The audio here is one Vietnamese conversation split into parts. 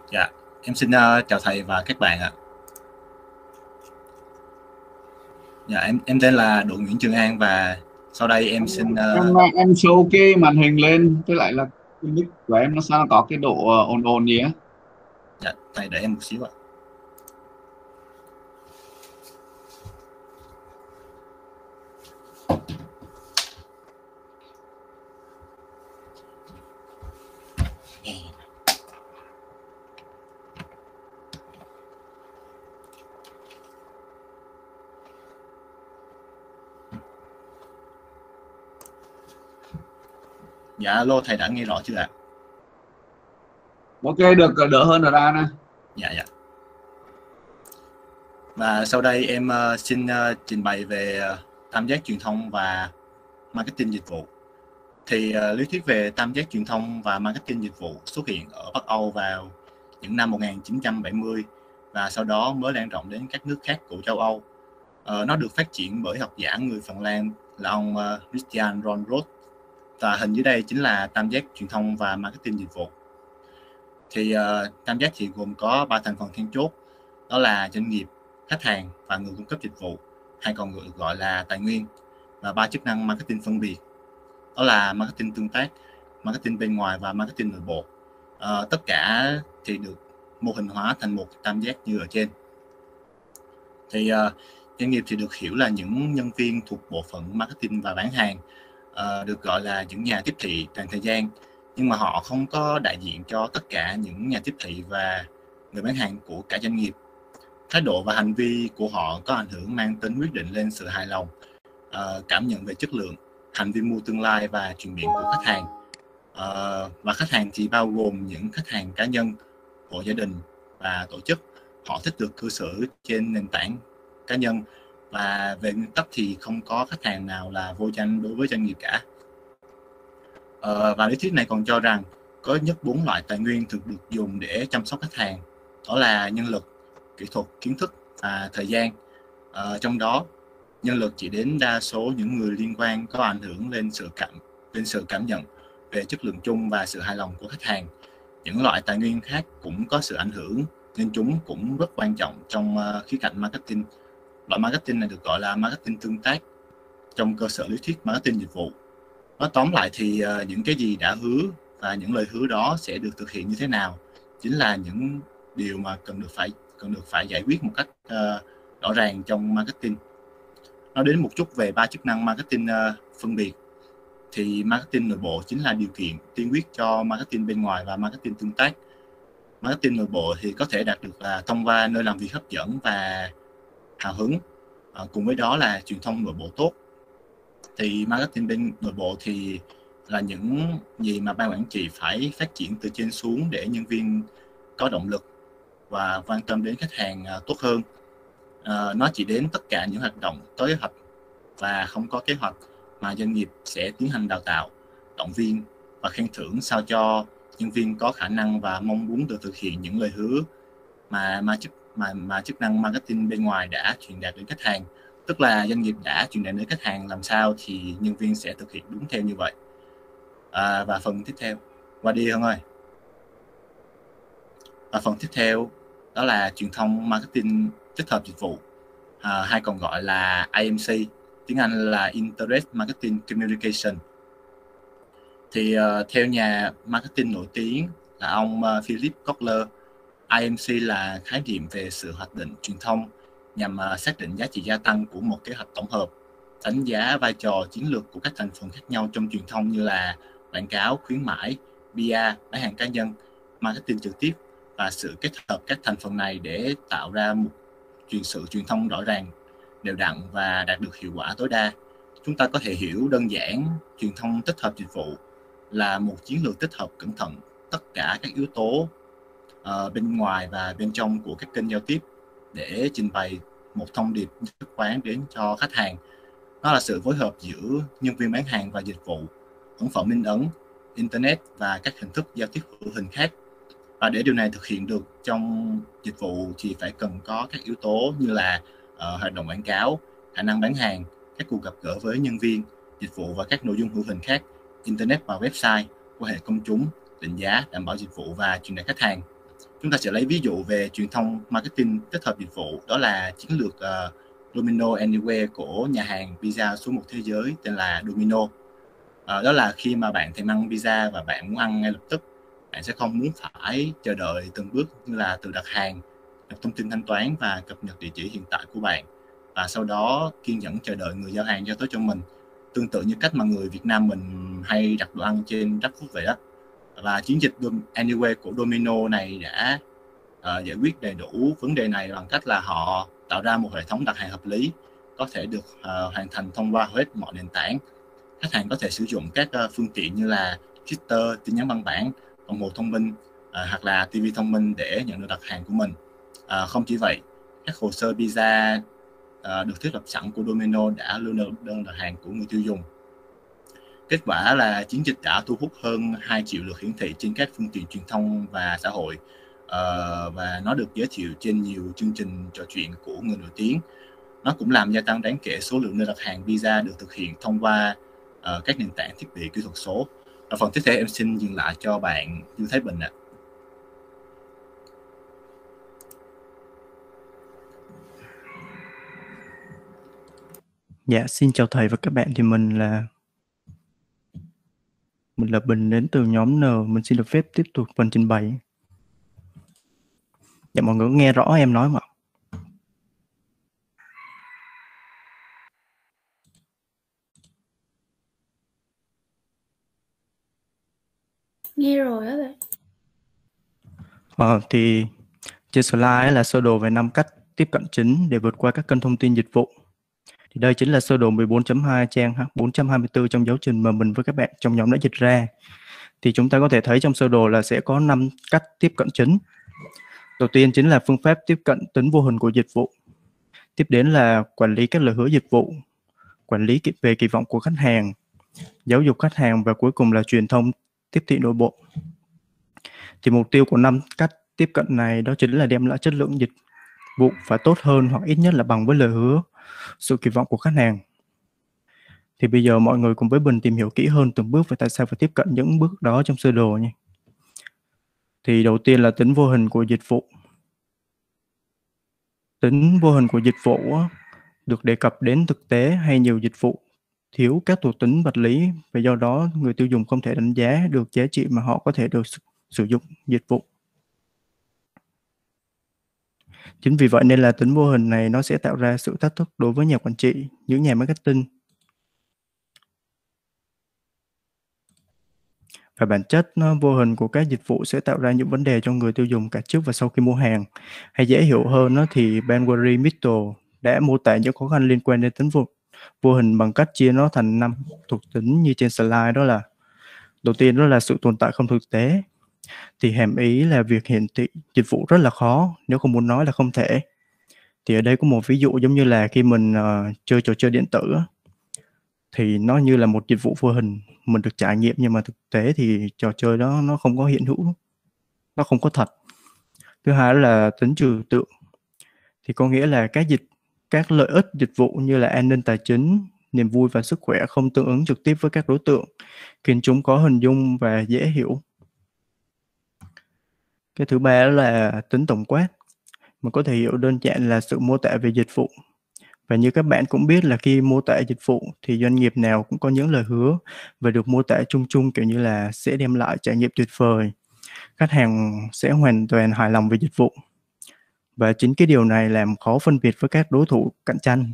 Dạ, em xin chào thầy và các bạn ạ. Dạ, em tên là Đỗ Nguyễn Trường An và sau đây em em xin em show cái màn hình lên, với lại là cái mic của em nó sao nó có cái độ ồn ồn gì á. dạ, thầy đợi em một xíu ạ. Dạ, alo thầy đã nghe rõ chưa ạ? Ok, được, đỡ hơn rồi ra nè. Dạ, dạ. Và sau đây em xin trình bày về tam giác truyền thông và marketing dịch vụ. Thì lý thuyết về tam giác truyền thông và marketing dịch vụ xuất hiện ở Bắc Âu vào những năm 1970 và sau đó mới lan rộng đến các nước khác của châu Âu. Nó được phát triển bởi học giả người Phần Lan là ông Christian Ron Roth, và hình dưới đây chính là tam giác truyền thông và marketing dịch vụ. Thì tam giác thì gồm có 3 thành phần then chốt, đó là doanh nghiệp, khách hàng và người cung cấp dịch vụ, hay còn được gọi là tài nguyên, và 3 chức năng marketing phân biệt, đó là marketing tương tác, marketing bên ngoài và marketing nội bộ. Tất cả thì được mô hình hóa thành một tam giác như ở trên. Thì doanh nghiệp thì được hiểu là những nhân viên thuộc bộ phận marketing và bán hàng, được gọi là những nhà tiếp thị toàn thời gian, nhưng mà họ không có đại diện cho tất cả những nhà tiếp thị và người bán hàng của cả doanh nghiệp. Thái độ và hành vi của họ có ảnh hưởng mang tính quyết định lên sự hài lòng, cảm nhận về chất lượng, hành vi mua tương lai và truyền miệng của khách hàng. Và khách hàng thì bao gồm những khách hàng cá nhân, hộ gia đình và tổ chức. Họ thích được cư xử trên nền tảng cá nhân, và về nguyên tắc thì không có khách hàng nào là vô danh đối với doanh nghiệp cả. Và lý thuyết này còn cho rằng có ít nhất 4 loại tài nguyên thường được dùng để chăm sóc khách hàng, đó là nhân lực, kỹ thuật, kiến thức và thời gian. Trong đó, nhân lực chỉ đến đa số những người liên quan có ảnh hưởng lên sự cảm nhận về chất lượng chung và sự hài lòng của khách hàng. Những loại tài nguyên khác cũng có sự ảnh hưởng, nên chúng cũng rất quan trọng trong khía cạnh marketing. Loại marketing này được gọi là marketing tương tác trong cơ sở lý thuyết marketing dịch vụ. Nói tóm lại thì những cái gì đã hứa và những lời hứa đó sẽ được thực hiện như thế nào chính là những điều mà cần được phải giải quyết một cách rõ ràng trong marketing. Nói đến một chút về ba chức năng marketing phân biệt, thì marketing nội bộ chính là điều kiện tiên quyết cho marketing bên ngoài và marketing tương tác. Marketing nội bộ thì có thể đạt được là thông qua nơi làm việc hấp dẫn và hào hứng, cùng với đó là truyền thông nội bộ tốt. Thì marketing bên nội bộ thì là những gì mà ban quản trị phải phát triển từ trên xuống để nhân viên có động lực và quan tâm đến khách hàng tốt hơn. Nó chỉ đến tất cả những hoạt động có kế hoạch và không có kế hoạch, mà doanh nghiệp sẽ tiến hành đào tạo, động viên và khen thưởng sao cho nhân viên có khả năng và mong muốn được thực hiện những lời hứa mà chức năng marketing bên ngoài đã truyền đạt đến khách hàng. Tức là doanh nghiệp đã truyền đạt đến khách hàng làm sao thì nhân viên sẽ thực hiện đúng theo như vậy. Và phần tiếp theo, qua đi Hân ơi. Và phần tiếp theo đó là truyền thông marketing tích hợp dịch vụ, hay còn gọi là IMC, tiếng Anh là Internet Marketing Communication. Thì theo nhà marketing nổi tiếng là ông Philip Kotler, IMC là khái niệm về sự hoạch định truyền thông nhằm xác định giá trị gia tăng của một kế hoạch tổng hợp, đánh giá vai trò chiến lược của các thành phần khác nhau trong truyền thông như là quảng cáo, khuyến mãi, PR, bán hàng cá nhân, marketing trực tiếp, và sự kết hợp các thành phần này để tạo ra một sự truyền thông rõ ràng, đều đặn và đạt được hiệu quả tối đa. Chúng ta có thể hiểu đơn giản truyền thông tích hợp dịch vụ là một chiến lược tích hợp cẩn thận tất cả các yếu tố bên ngoài và bên trong của các kênh giao tiếp để trình bày một thông điệp nhất quán đến cho khách hàng. Nó là sự phối hợp giữa nhân viên bán hàng và dịch vụ, ấn phẩm in ấn, internet và các hình thức giao tiếp hữu hình khác. Và để điều này thực hiện được trong dịch vụ thì phải cần có các yếu tố như là hoạt động quảng cáo, khả năng bán hàng, các cuộc gặp gỡ với nhân viên, dịch vụ và các nội dung hữu hình khác, internet và website, quan hệ công chúng, định giá, đảm bảo dịch vụ và truyền đạt khách hàng. Chúng ta sẽ lấy ví dụ về truyền thông marketing tích hợp dịch vụ, đó là chiến lược Domino Anywhere của nhà hàng pizza số 1 thế giới tên là Domino. Đó là khi mà bạn thèm ăn pizza và bạn muốn ăn ngay lập tức, bạn sẽ không muốn phải chờ đợi từng bước như là từ đặt hàng, nhập thông tin thanh toán và cập nhật địa chỉ hiện tại của bạn, và sau đó kiên nhẫn chờ đợi người giao hàng giao tới cho mình. Tương tự như cách mà người Việt Nam mình hay đặt đồ ăn trên GrabFood vậy đó. Và chiến dịch Anywhere của Domino này đã giải quyết đầy đủ vấn đề này bằng cách là họ tạo ra một hệ thống đặt hàng hợp lý, có thể được hoàn thành thông qua hết mọi nền tảng. Khách hàng có thể sử dụng các phương tiện như là Twitter, tin nhắn văn bản, đồng hồ thông minh hoặc là TV thông minh để nhận được đặt hàng của mình. Không chỉ vậy, các hồ sơ pizza được thiết lập sẵn của Domino đã lưu được đơn đặt hàng của người tiêu dùng. Kết quả là chiến dịch đã thu hút hơn 2 triệu lượt hiển thị trên các phương tiện truyền thông và xã hội, và nó được giới thiệu trên nhiều chương trình trò chuyện của người nổi tiếng. Nó cũng làm gia tăng đáng kể số lượng đơn đặt hàng pizza được thực hiện thông qua các nền tảng thiết bị kỹ thuật số. Ở phần tiếp theo em xin dừng lại cho bạn Dương Thái Bình ạ. Dạ, xin chào thầy và các bạn. Thì mình là Bình đến từ nhóm N. Mình xin được phép tiếp tục phần trình bày. Dạ, mọi người nghe rõ em nói không ạ? Nghe rồi đó bạn. Thì trên slide là sơ đồ về 5 cách tiếp cận chính để vượt qua các kênh thông tin dịch vụ. Thì đây chính là sơ đồ 14.2 trang 424 trong giáo trình mà mình với các bạn trong nhóm đã dịch ra. Thì chúng ta có thể thấy trong sơ đồ là sẽ có 5 cách tiếp cận chính. Đầu tiên chính là phương pháp tiếp cận tính vô hình của dịch vụ. Tiếp đến là quản lý các lời hứa dịch vụ, quản lý về kỳ vọng của khách hàng, giáo dục khách hàng, và cuối cùng là truyền thông tiếp thị nội bộ. Thì mục tiêu của 5 cách tiếp cận này đó chính là đem lại chất lượng dịch vụ phải tốt hơn hoặc ít nhất là bằng với lời hứa, sự kỳ vọng của khách hàng. Thì bây giờ mọi người cùng với Bình tìm hiểu kỹ hơn từng bước về tại sao phải tiếp cận những bước đó trong sơ đồ nha. Thì đầu tiên là tính vô hình của dịch vụ. Tính vô hình của dịch vụ được đề cập đến thực tế hay nhiều dịch vụ thiếu các thuộc tính vật lý, và do đó người tiêu dùng không thể đánh giá được giá trị mà họ có thể được sử dụng dịch vụ. Chính vì vậy nên là tính vô hình này nó sẽ tạo ra sự thách thức đối với nhà quản trị, những nhà marketing. Và bản chất vô hình của các dịch vụ sẽ tạo ra những vấn đề cho người tiêu dùng cả trước và sau khi mua hàng. Hay dễ hiểu hơn thì Benwary Mitchell đã mô tả những khó khăn liên quan đến tính vô hình bằng cách chia nó thành 5 thuộc tính như trên slide. Đó là đầu tiên đó là sự tồn tại không thực tế. Thì hàm ý là việc hiển thị dịch vụ rất là khó, nếu không muốn nói là không thể. Thì ở đây có một ví dụ giống như là khi mình chơi trò chơi điện tử thì nó như là một dịch vụ vô hình, mình được trải nghiệm, nhưng mà thực tế thì trò chơi đó nó không có hiện hữu, nó không có thật. Thứ hai là tính trừu tượng. Thì có nghĩa là các lợi ích dịch vụ như là an ninh tài chính, niềm vui và sức khỏe không tương ứng trực tiếp với các đối tượng, khiến chúng có hình dung và dễ hiểu. Cái thứ ba là tính tổng quát. Mình có thể hiểu đơn giản là sự mô tả về dịch vụ. Và như các bạn cũng biết là khi mô tả dịch vụ thì doanh nghiệp nào cũng có những lời hứa và được mô tả chung chung kiểu như là sẽ đem lại trải nghiệm tuyệt vời, khách hàng sẽ hoàn toàn hài lòng về dịch vụ. Và chính cái điều này làm khó phân biệt với các đối thủ cạnh tranh.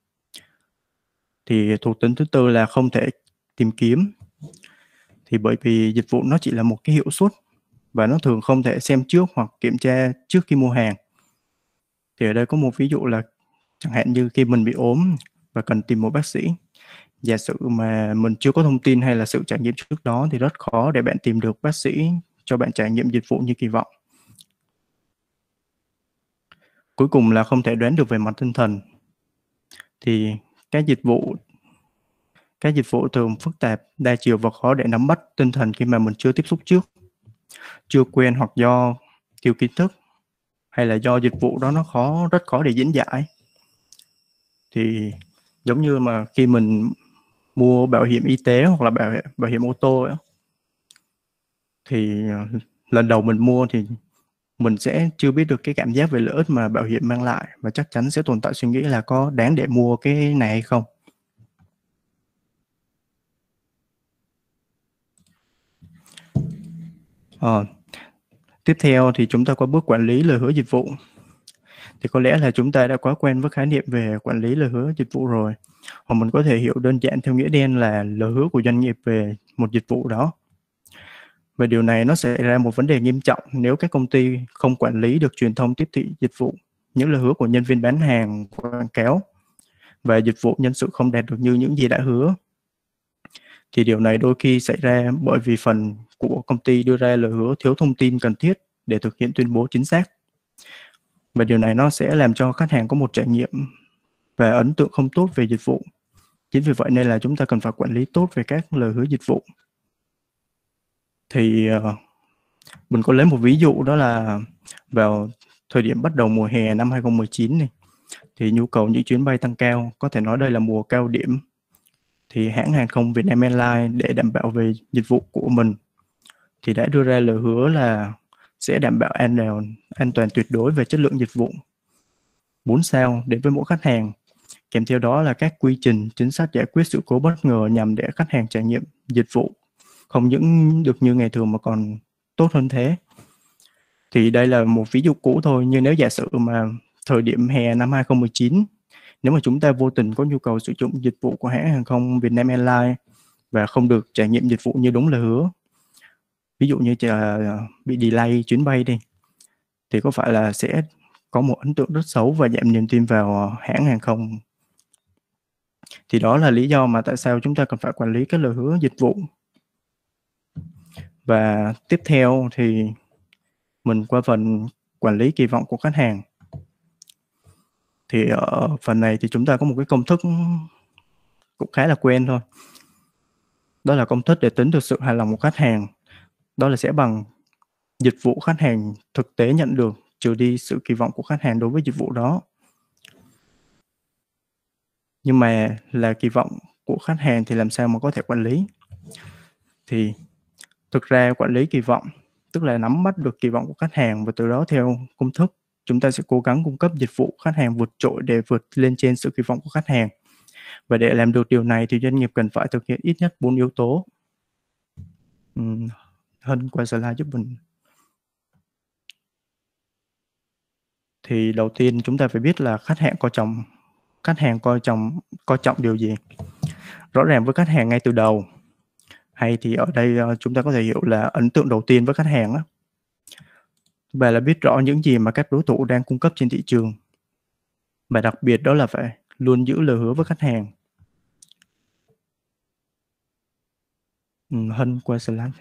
Thì thuộc tính thứ tư là không thể tìm kiếm. Thì bởi vì dịch vụ nó chỉ là một cái hiệu suất và nó thường không thể xem trước hoặc kiểm tra trước khi mua hàng. Thì ở đây có một ví dụ là chẳng hạn như khi mình bị ốm và cần tìm một bác sĩ, giả sử mà mình chưa có thông tin hay là sự trải nghiệm trước đó thì rất khó để bạn tìm được bác sĩ cho bạn trải nghiệm dịch vụ như kỳ vọng. Cuối cùng là không thể đoán được về mặt tinh thần. Thì các dịch vụ thường phức tạp, đa chiều và khó để nắm bắt tinh thần khi mà mình chưa tiếp xúc trước, chưa quen, hoặc do thiếu kiến thức, hay là do dịch vụ đó nó rất khó để diễn giải. Thì giống như mà khi mình mua bảo hiểm y tế hoặc là bảo hiểm ô tô ấy, thì lần đầu mình mua thì mình sẽ chưa biết được cái cảm giác về lợi ích mà bảo hiểm mang lại, và chắc chắn sẽ tồn tại suy nghĩ là có đáng để mua cái này hay không. Tiếp theo thì chúng ta có bước quản lý lời hứa dịch vụ. Thì có lẽ là chúng ta đã quá quen với khái niệm về quản lý lời hứa dịch vụ rồi. Hoặc mình có thể hiểu đơn giản theo nghĩa đen là lời hứa của doanh nghiệp về một dịch vụ đó. Và điều này nó sẽ ra một vấn đề nghiêm trọng nếu các công ty không quản lý được truyền thông tiếp thị dịch vụ, những lời hứa của nhân viên bán hàng, quảng cáo và dịch vụ nhân sự không đạt được như những gì đã hứa. Thì điều này đôi khi xảy ra bởi vì phần của công ty đưa ra lời hứa thiếu thông tin cần thiết để thực hiện tuyên bố chính xác. Và điều này nó sẽ làm cho khách hàng có một trải nghiệm và ấn tượng không tốt về dịch vụ. Chính vì vậy nên là chúng ta cần phải quản lý tốt về các lời hứa dịch vụ. Thì mình có lấy một ví dụ, đó là vào thời điểm bắt đầu mùa hè năm 2019 này, thì nhu cầu những chuyến bay tăng cao, có thể nói đây là mùa cao điểm. Thì hãng hàng không Vietnam Airlines để đảm bảo về dịch vụ của mình thì đã đưa ra lời hứa là sẽ đảm bảo an toàn tuyệt đối về chất lượng dịch vụ 4 sao đến với mỗi khách hàng. Kèm theo đó là các quy trình, chính sách giải quyết sự cố bất ngờ nhằm để khách hàng trải nghiệm dịch vụ không những được như ngày thường mà còn tốt hơn thế. Thì đây là một ví dụ cũ thôi, nhưng nếu giả sử mà thời điểm hè năm 2019, nếu mà chúng ta vô tình có nhu cầu sử dụng dịch vụ của hãng hàng không Vietnam Airlines và không được trải nghiệm dịch vụ như đúng lời hứa, ví dụ như bị delay chuyến bay đi, thì có phải là sẽ có một ấn tượng rất xấu và giảm niềm tin vào hãng hàng không. Thì đó là lý do mà tại sao chúng ta cần phải quản lý các lời hứa dịch vụ. Và tiếp theo thì mình qua phần quản lý kỳ vọng của khách hàng. Thì ở phần này thì chúng ta có một cái công thức cũng khá là quen thôi. Đó là công thức để tính được sự hài lòng của khách hàng. Đó là sẽ bằng dịch vụ khách hàng thực tế nhận được trừ đi sự kỳ vọng của khách hàng đối với dịch vụ đó. Nhưng mà là kỳ vọng của khách hàng thì làm sao mà có thể quản lý? Thì thực ra quản lý kỳ vọng tức là nắm bắt được kỳ vọng của khách hàng, và từ đó theo công thức chúng ta sẽ cố gắng cung cấp dịch vụ khách hàng vượt trội để vượt lên trên sự kỳ vọng của khách hàng. Và để làm được điều này thì doanh nghiệp cần phải thực hiện ít nhất 4 yếu tố. Hân qua slide giúp mình. Thì đầu tiên chúng ta phải biết là khách hàng coi trọng điều gì. Rõ ràng với khách hàng ngay từ đầu, hay thì ở đây chúng ta có thể hiểu là ấn tượng đầu tiên với khách hàng á. Và là biết rõ những gì mà các đối thủ đang cung cấp trên thị trường. Và đặc biệt đó là phải luôn giữ lời hứa với khách hàng. Hân qua slide.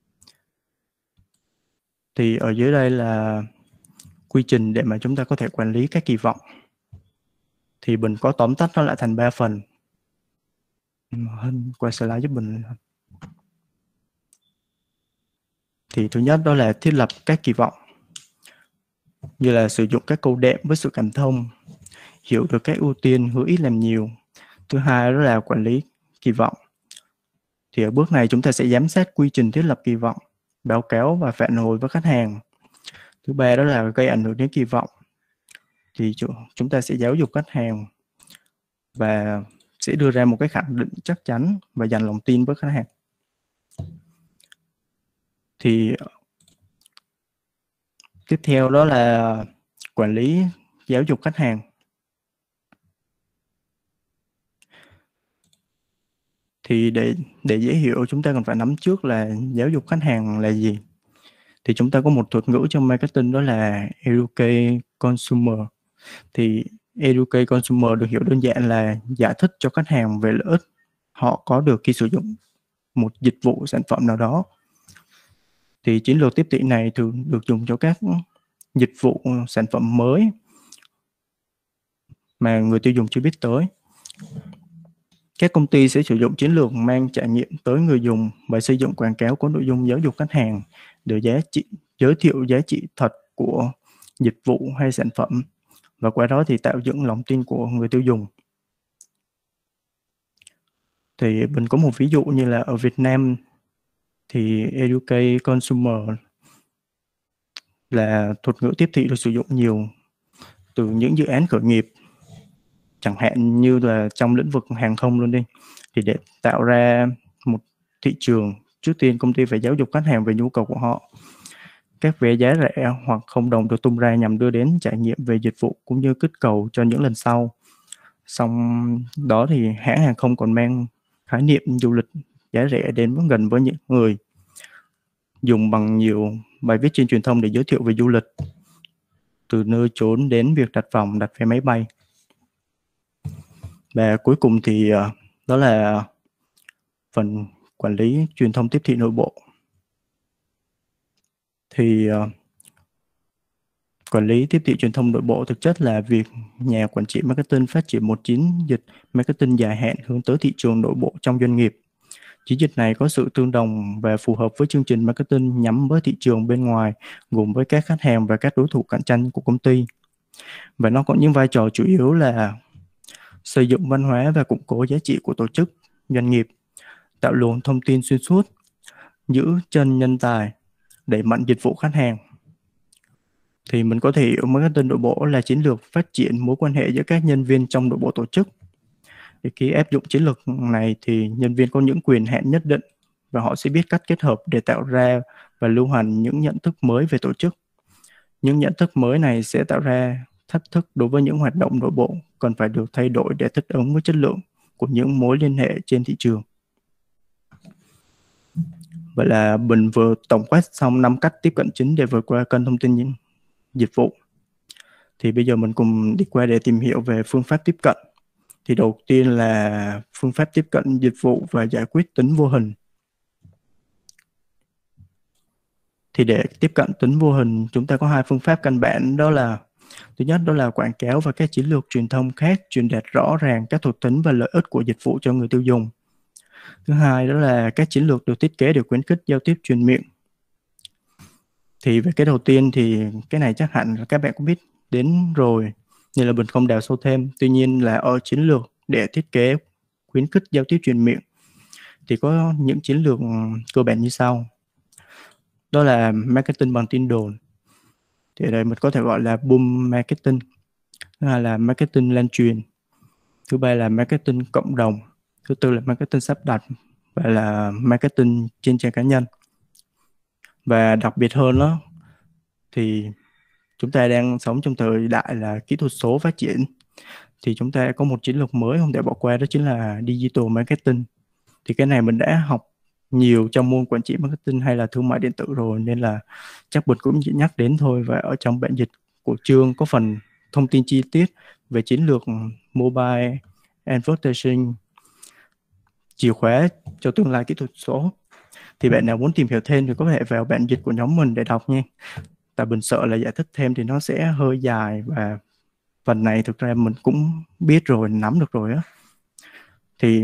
Thì ở dưới đây là quy trình để mà chúng ta có thể quản lý các kỳ vọng. Thì mình có tóm tắt nó lại thành 3 phần. Hân qua slide giúp mình. Thì thứ nhất đó là thiết lập các kỳ vọng, như là sử dụng các câu đệm với sự cảm thông, hiểu được các ưu tiên, hứa ít làm nhiều. Thứ hai đó là quản lý kỳ vọng. Thì ở bước này chúng ta sẽ giám sát quy trình thiết lập kỳ vọng, báo cáo và phản hồi với khách hàng. Thứ ba đó là gây ảnh hưởng đến kỳ vọng. Thì chúng ta sẽ giáo dục khách hàng và sẽ đưa ra một cái khẳng định chắc chắn và dành lòng tin với khách hàng. Thì tiếp theo đó là quản lý giáo dục khách hàng. Thì để dễ hiểu chúng ta cần phải nắm trước là giáo dục khách hàng là gì. Thì chúng ta có một thuật ngữ trong marketing đó là educate consumer. Thì educate consumer được hiểu đơn giản là giải thích cho khách hàng về lợi ích họ có được khi sử dụng một dịch vụ sản phẩm nào đó. Thì chiến lược tiếp thị này thường được dùng cho các dịch vụ sản phẩm mới mà người tiêu dùng chưa biết tới. Các công ty sẽ sử dụng chiến lược mang trải nghiệm tới người dùng và xây dựng quảng cáo có nội dung giáo dục khách hàng để giới thiệu giá trị thật của dịch vụ hay sản phẩm, và qua đó thì tạo dựng lòng tin của người tiêu dùng. Thì mình có một ví dụ như là ở Việt Nam thì educate consumer là thuật ngữ tiếp thị được sử dụng nhiều từ những dự án khởi nghiệp, chẳng hạn như là trong lĩnh vực hàng không luôn đi. Thì để tạo ra một thị trường, trước tiên công ty phải giáo dục khách hàng về nhu cầu của họ. Các vé giá rẻ hoặc không đồng được tung ra nhằm đưa đến trải nghiệm về dịch vụ cũng như kích cầu cho những lần sau. Xong đó thì hãng hàng không còn mang khái niệm du lịch giá rẻ đến gần với những người, dùng bằng nhiều bài viết trên truyền thông để giới thiệu về du lịch, từ nơi trốn đến việc đặt phòng, đặt vé máy bay. Và cuối cùng thì đó là phần quản lý truyền thông tiếp thị nội bộ. Thì quản lý tiếp thị truyền thông nội bộ thực chất là việc nhà quản trị marketing phát triển một chiến dịch marketing dài hạn hướng tới thị trường nội bộ trong doanh nghiệp. Chiến dịch này có sự tương đồng và phù hợp với chương trình marketing nhắm với thị trường bên ngoài, gồm với các khách hàng và các đối thủ cạnh tranh của công ty. Và nó có những vai trò chủ yếu là xây dựng văn hóa và củng cố giá trị của tổ chức, doanh nghiệp, tạo luồng thông tin xuyên suốt, giữ chân nhân tài, đẩy mạnh dịch vụ khách hàng. Thì mình có thể hiểu marketing nội bộ là chiến lược phát triển mối quan hệ giữa các nhân viên trong nội bộ tổ chức. Thì khi áp dụng chiến lược này thì nhân viên có những quyền hạn nhất định và họ sẽ biết cách kết hợp để tạo ra và lưu hành những nhận thức mới về tổ chức. Những nhận thức mới này sẽ tạo ra thách thức đối với những hoạt động nội bộ cần phải được thay đổi để thích ứng với chất lượng của những mối liên hệ trên thị trường. Vậy là mình vừa tổng quát xong 5 cách tiếp cận chính để vượt qua kênh thông tin dịch vụ. Thì bây giờ mình cùng đi qua để tìm hiểu về phương pháp tiếp cận. Thì đầu tiên là phương pháp tiếp cận dịch vụ và giải quyết tính vô hình. Thì để tiếp cận tính vô hình, chúng ta có hai phương pháp căn bản, đó là thứ nhất đó là quảng cáo và các chiến lược truyền thông khác truyền đạt rõ ràng các thuộc tính và lợi ích của dịch vụ cho người tiêu dùng. Thứ hai đó là các chiến lược được thiết kế để khuyến khích giao tiếp truyền miệng. Thì về cái đầu tiên thì cái này chắc hẳn các bạn cũng biết đến rồi, nên là mình không đào sâu thêm. Tuy nhiên là ở chiến lược để thiết kế khuyến khích giao tiếp truyền miệng thì có những chiến lược cơ bản như sau. Đó là marketing bằng tin đồn. Thì ở đây mình có thể gọi là boom marketing. Thứ hai là marketing lan truyền. Thứ ba là marketing cộng đồng. Thứ tư là marketing sắp đặt và là marketing trên trang cá nhân. Và đặc biệt hơn đó thì chúng ta đang sống trong thời đại là kỹ thuật số phát triển, thì chúng ta có một chiến lược mới không thể bỏ qua, đó chính là digital marketing. Thì cái này mình đã học nhiều trong môn quản trị marketing hay là thương mại điện tử rồi, nên là chắc mình cũng chỉ nhắc đến thôi. Và ở trong bản dịch của chương có phần thông tin chi tiết về chiến lược mobile advertising, chìa khóa cho tương lai kỹ thuật số. Thì bạn nào muốn tìm hiểu thêm thì có thể vào bản dịch của nhóm mình để đọc nha. Tại mình sợ là giải thích thêm thì nó sẽ hơi dài, và phần này thực ra mình cũng biết rồi, nắm được rồi á. Thì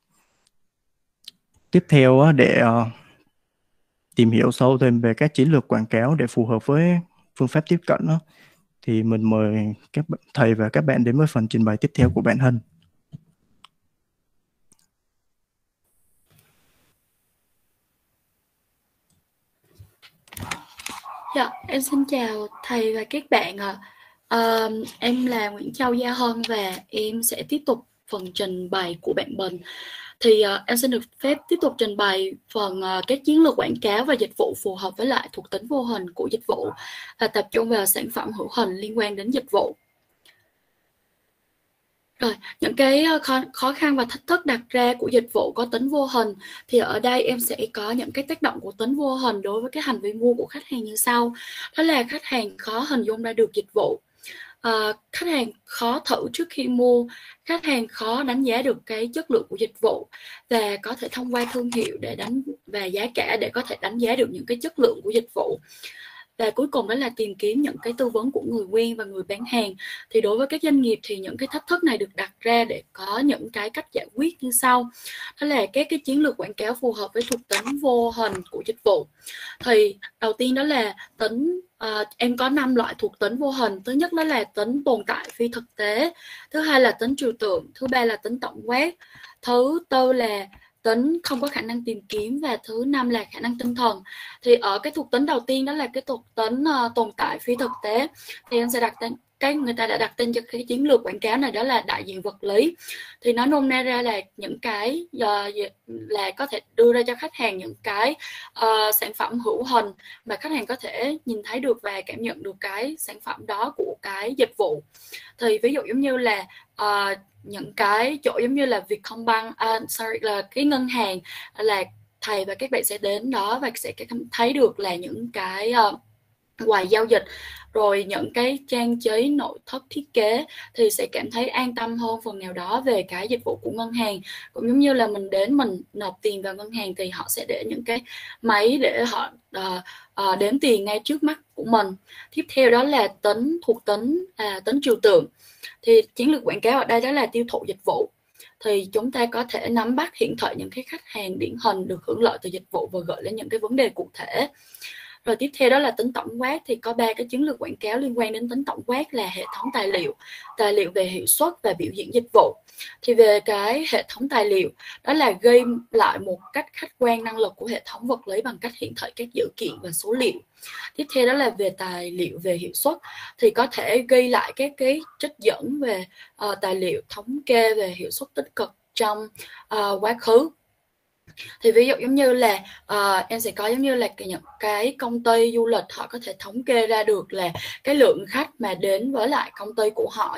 tiếp theo á, để tìm hiểu sâu thêm về các chiến lược quảng cáo để phù hợp với phương pháp tiếp cận đó, thì mình mời các thầy và các bạn đến với phần trình bày tiếp theo của bạn Hân. Dạ, em xin chào thầy và các bạn ạ. Em là Nguyễn Châu Gia Hân và em sẽ tiếp tục phần trình bày của bạn Bình. Thì em xin được phép tiếp tục trình bày phần các chiến lược quảng cáo và dịch vụ phù hợp với lại thuộc tính vô hình của dịch vụ, và tập trung vào sản phẩm hữu hình liên quan đến dịch vụ. Rồi, những cái khó khăn và thách thức đặt ra của dịch vụ có tính vô hình, thì ở đây em sẽ có những cái tác động của tính vô hình đối với cái hành vi mua của khách hàng như sau. Đó là khách hàng khó hình dung ra được dịch vụ, khách hàng khó thử trước khi mua, khách hàng khó đánh giá được cái chất lượng của dịch vụ, và có thể thông qua thương hiệu để và giá cả để có thể đánh giá được những cái chất lượng của dịch vụ. Và cuối cùng đó là tìm kiếm những cái tư vấn của người quen và người bán hàng. Thì đối với các doanh nghiệp thì những cái thách thức này được đặt ra để có những cái cách giải quyết như sau. Đó là các cái chiến lược quảng cáo phù hợp với thuộc tính vô hình của dịch vụ. Thì đầu tiên đó là tính em có 5 loại thuộc tính vô hình. Thứ nhất đó là tính tồn tại phi thực tế. Thứ hai là tính trừu tượng. Thứ ba là tính tổng quát. Thứ tư là tính không có khả năng tìm kiếm, và thứ 5 là khả năng tinh thần. Thì ở cái thuộc tính đầu tiên đó là cái thuộc tính tồn tại phi thực tế, thì em sẽ đặt tên người ta đã đặt tên cho cái chiến lược quảng cáo này đó là đại diện vật lý. Thì nó nôm na ra là những cái là có thể đưa ra cho khách hàng những cái sản phẩm hữu hình mà khách hàng có thể nhìn thấy được và cảm nhận được cái sản phẩm đó của cái dịch vụ. Thì ví dụ giống như là những cái chỗ giống như là Vietcombank, là cái ngân hàng, là thầy và các bạn sẽ đến đó và sẽ thấy được là những cái quầy giao dịch, rồi những cái trang trí nội thất thiết kế, thì sẽ cảm thấy an tâm hơn phần nào đó về cái dịch vụ của ngân hàng. Cũng giống như là mình đến mình nộp tiền vào ngân hàng thì họ sẽ để những cái máy để họ đếm tiền ngay trước mắt của mình. Tiếp theo đó là thuộc tính tính trừu tượng. Thì chiến lược quảng cáo ở đây đó là tiêu thụ dịch vụ. Thì chúng ta có thể nắm bắt hiển thị những cái khách hàng điển hình được hưởng lợi từ dịch vụ và gợi lên những cái vấn đề cụ thể. Rồi tiếp theo đó là tính tổng quát, thì có 3 cái chiến lược quảng cáo liên quan đến tính tổng quát là hệ thống tài liệu về hiệu suất và biểu diễn dịch vụ. Thì về cái hệ thống tài liệu đó là ghi lại một cách khách quan năng lực của hệ thống vật lý bằng cách hiển thị các dữ kiện và số liệu. Tiếp theo đó là về tài liệu về hiệu suất, thì có thể ghi lại các cái trích dẫn về tài liệu thống kê về hiệu suất tích cực trong quá khứ. Thì ví dụ giống như là em sẽ có giống như là những cái công ty du lịch họ có thể thống kê ra được là cái lượng khách mà đến với lại công ty của họ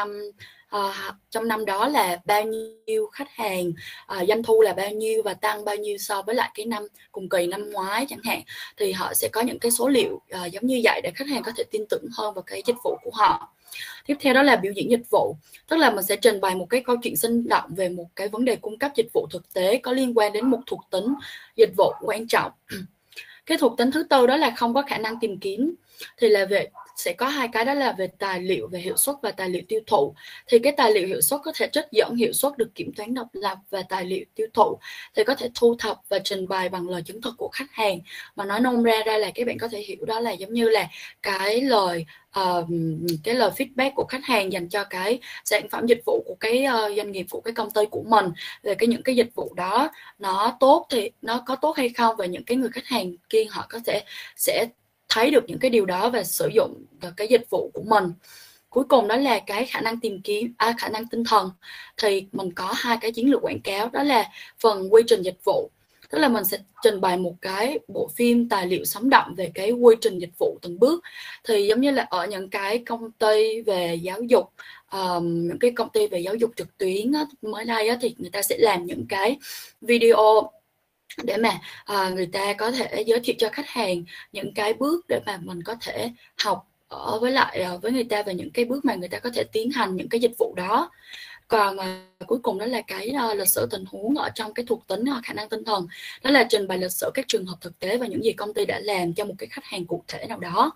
trong năm đó là bao nhiêu khách hàng, doanh thu là bao nhiêu và tăng bao nhiêu so với lại cái năm cùng kỳ năm ngoái chẳng hạn. Thì họ sẽ có những cái số liệu giống như vậy để khách hàng có thể tin tưởng hơn vào cái dịch vụ của họ. Tiếp theo đó là biểu diễn dịch vụ, tức là mình sẽ trình bày một cái câu chuyện sinh động về một cái vấn đề cung cấp dịch vụ thực tế có liên quan đến một thuộc tính dịch vụ quan trọng. Cái thuộc tính thứ tư đó là không có khả năng tìm kiếm, thì là sẽ có 2 cái đó là về tài liệu về hiệu suất và tài liệu tiêu thụ. Thì cái tài liệu hiệu suất có thể trích dẫn hiệu suất được kiểm toán độc lập, và tài liệu tiêu thụ thì có thể thu thập và trình bày bằng lời chứng thực của khách hàng. Mà nói nôm ra là các bạn có thể hiểu đó là giống như là cái lời feedback của khách hàng dành cho cái sản phẩm dịch vụ của cái doanh nghiệp, của cái công ty của mình, về những cái dịch vụ đó nó tốt thì nó có tốt hay không, và những cái người khách hàng kia họ có thể sẽ thấy được những cái điều đó và sử dụng cái dịch vụ của mình. Cuối cùng đó là cái khả năng tìm kiếm, khả năng tinh thần. Thì mình có 2 cái chiến lược quảng cáo, đó là phần quy trình dịch vụ, tức là mình sẽ trình bày một cái bộ phim tài liệu sống động về cái quy trình dịch vụ từng bước. Thì giống như là ở những cái công ty về giáo dục, những cái công ty về giáo dục trực tuyến mới đây thì người ta sẽ làm những cái video để mà người ta có thể giới thiệu cho khách hàng những cái bước để mà mình có thể học với người ta về những cái bước mà người ta có thể tiến hành những cái dịch vụ đó. Còn cuối cùng đó là cái lịch sử tình huống ở trong cái thuộc tính khả năng tinh thần, đó là trình bày lịch sử các trường hợp thực tế và những gì công ty đã làm cho một cái khách hàng cụ thể nào đó.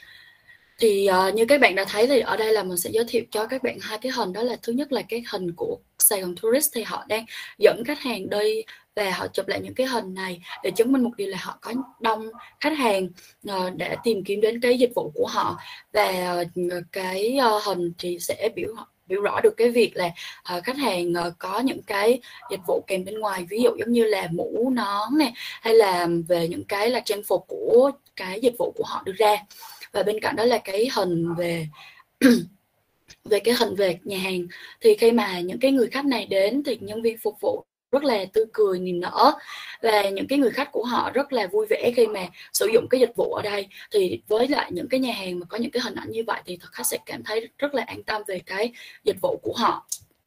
Thì như các bạn đã thấy thì ở đây là mình sẽ giới thiệu cho các bạn 2 cái hình, đó là thứ nhất là cái hình của Sài Gòn Tourist, thì họ đang dẫn khách hàng đi và họ chụp lại những cái hình này để chứng minh một điều là họ có đông khách hàng để tìm kiếm đến cái dịch vụ của họ. Và cái hình thì sẽ biểu rõ được cái việc là khách hàng có những cái dịch vụ kèm bên ngoài, ví dụ giống như là mũ nón này, hay là về những cái là trang phục của cái dịch vụ của họ đưa ra. Và bên cạnh đó là cái hình về cái hình về nhà hàng, thì khi mà những cái người khách này đến thì nhân viên phục vụ rất là tươi cười niềm nở, và những cái người khách của họ rất là vui vẻ khi mà sử dụng cái dịch vụ ở đây. Thì với lại những cái nhà hàng mà có những cái hình ảnh như vậy thì thực khách sẽ cảm thấy rất là an tâm về cái dịch vụ của họ.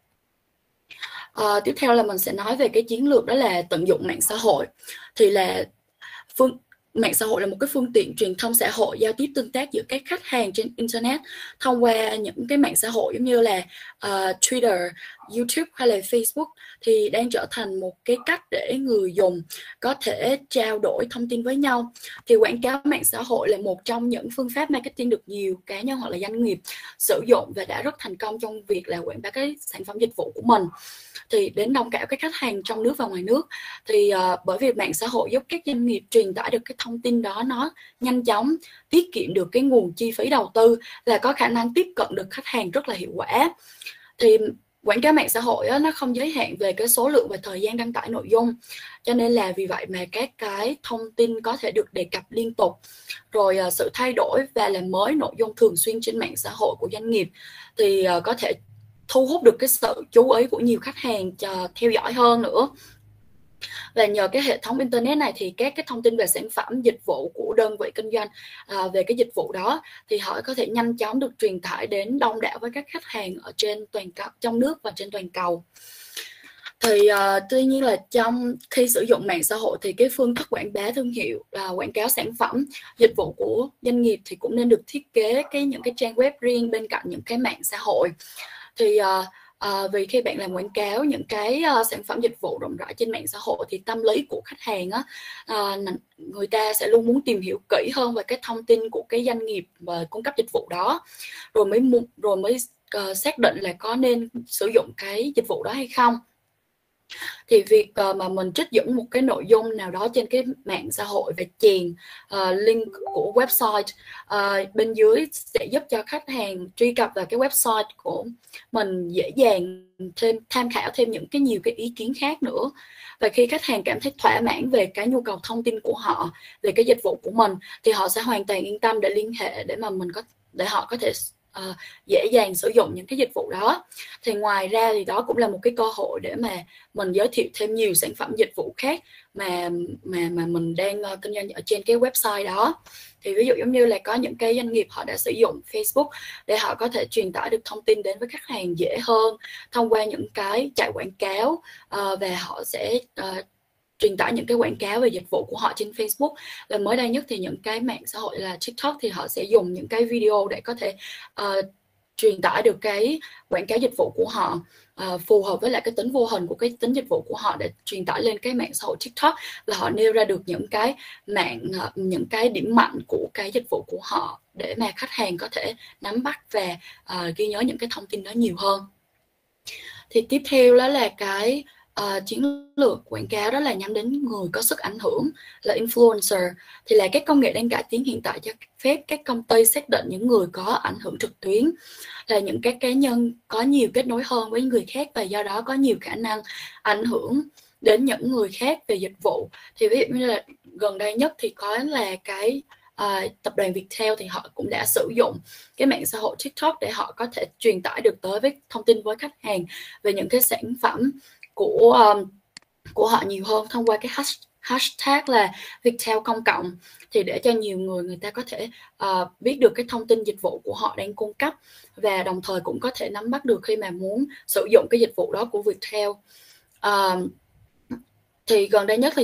Tiếp theo là mình sẽ nói về cái chiến lược đó là tận dụng mạng xã hội. Thì là mạng xã hội là một cái phương tiện truyền thông xã hội giao tiếp tương tác giữa các khách hàng trên internet thông qua những cái mạng xã hội giống như là Twitter, YouTube hay là Facebook, thì đang trở thành một cái cách để người dùng có thể trao đổi thông tin với nhau. Thì quảng cáo mạng xã hội là một trong những phương pháp marketing được nhiều cá nhân hoặc là doanh nghiệp sử dụng và đã rất thành công trong việc là quảng bá cái sản phẩm dịch vụ của mình, thì đến đông đảo các khách hàng trong nước và ngoài nước. Thì bởi vì mạng xã hội giúp các doanh nghiệp truyền tải được cái thông tin đó nó nhanh chóng, tiết kiệm được cái nguồn chi phí đầu tư, là có khả năng tiếp cận được khách hàng rất là hiệu quả. Thì quảng cáo mạng xã hội á, nó không giới hạn về cái số lượng và thời gian đăng tải nội dung, cho nên là vì vậy mà các cái thông tin có thể được đề cập liên tục, rồi sự thay đổi và làm mới nội dung thường xuyên trên mạng xã hội của doanh nghiệp thì có thể thu hút được cái sự chú ý của nhiều khách hàng theo dõi hơn nữa. Và nhờ cái hệ thống internet này thì các cái thông tin về sản phẩm, dịch vụ của đơn vị kinh doanh về cái dịch vụ đó thì họ có thể nhanh chóng được truyền tải đến đông đảo với các khách hàng ở trên trong nước và trên toàn cầu. Thì tuy nhiên là khi sử dụng mạng xã hội thì cái phương thức quảng bá thương hiệu, quảng cáo sản phẩm, dịch vụ của doanh nghiệp thì cũng nên được thiết kế những cái trang web riêng bên cạnh những cái mạng xã hội. Thì vì khi bạn làm quảng cáo những cái sản phẩm dịch vụ rộng rãi trên mạng xã hội thì tâm lý của khách hàng á, người ta sẽ luôn muốn tìm hiểu kỹ hơn về cái thông tin của cái doanh nghiệp và cung cấp dịch vụ đó, rồi mới xác định là có nên sử dụng cái dịch vụ đó hay không. Thì việc mà mình trích dẫn một cái nội dung nào đó trên cái mạng xã hội và chèn link của website bên dưới sẽ giúp cho khách hàng truy cập vào cái website của mình dễ dàng tham khảo thêm nhiều cái ý kiến khác nữa. Và khi khách hàng cảm thấy thỏa mãn về cái nhu cầu thông tin của họ về cái dịch vụ của mình thì họ sẽ hoàn toàn yên tâm để liên hệ để họ có thể dễ dàng sử dụng những cái dịch vụ đó. Thì ngoài ra thì đó cũng là một cái cơ hội để mà mình giới thiệu thêm nhiều sản phẩm dịch vụ khác mà mình đang kinh doanh ở trên cái website đó. Thì ví dụ giống như là có những cái doanh nghiệp họ đã sử dụng Facebook để họ có thể truyền tải được thông tin đến với khách hàng dễ hơn thông qua những cái chạy quảng cáo, và họ sẽ truyền tải những cái quảng cáo về dịch vụ của họ trên Facebook. Và mới đây nhất thì những cái mạng xã hội là TikTok thì họ sẽ dùng những cái video để có thể truyền tải được cái quảng cáo dịch vụ của họ phù hợp với lại cái tính vô hình của cái tính dịch vụ của họ để truyền tải lên cái mạng xã hội TikTok, và họ nêu ra được những cái điểm mạnh của cái dịch vụ của họ để mà khách hàng có thể nắm bắt và ghi nhớ những cái thông tin đó nhiều hơn. Thì tiếp theo đó là cái chiến lược quảng cáo đó là nhắm đến người có sức ảnh hưởng là influencer. Thì là các công nghệ đang cải tiến hiện tại cho phép các công ty xác định những người có ảnh hưởng trực tuyến là những các cá nhân có nhiều kết nối hơn với người khác và do đó có nhiều khả năng ảnh hưởng đến những người khác về dịch vụ. Thì ví dụ như là gần đây nhất thì có là cái tập đoàn Viettel thì họ cũng đã sử dụng cái mạng xã hội TikTok để họ có thể truyền tải được tới với thông tin với khách hàng về những cái sản phẩm của họ nhiều hơn thông qua cái hashtag là Viettel công cộng, thì để cho nhiều người ta có thể biết được cái thông tin dịch vụ của họ đang cung cấp và đồng thời cũng có thể nắm bắt được khi mà muốn sử dụng cái dịch vụ đó của Viettel. Thì gần đây nhất là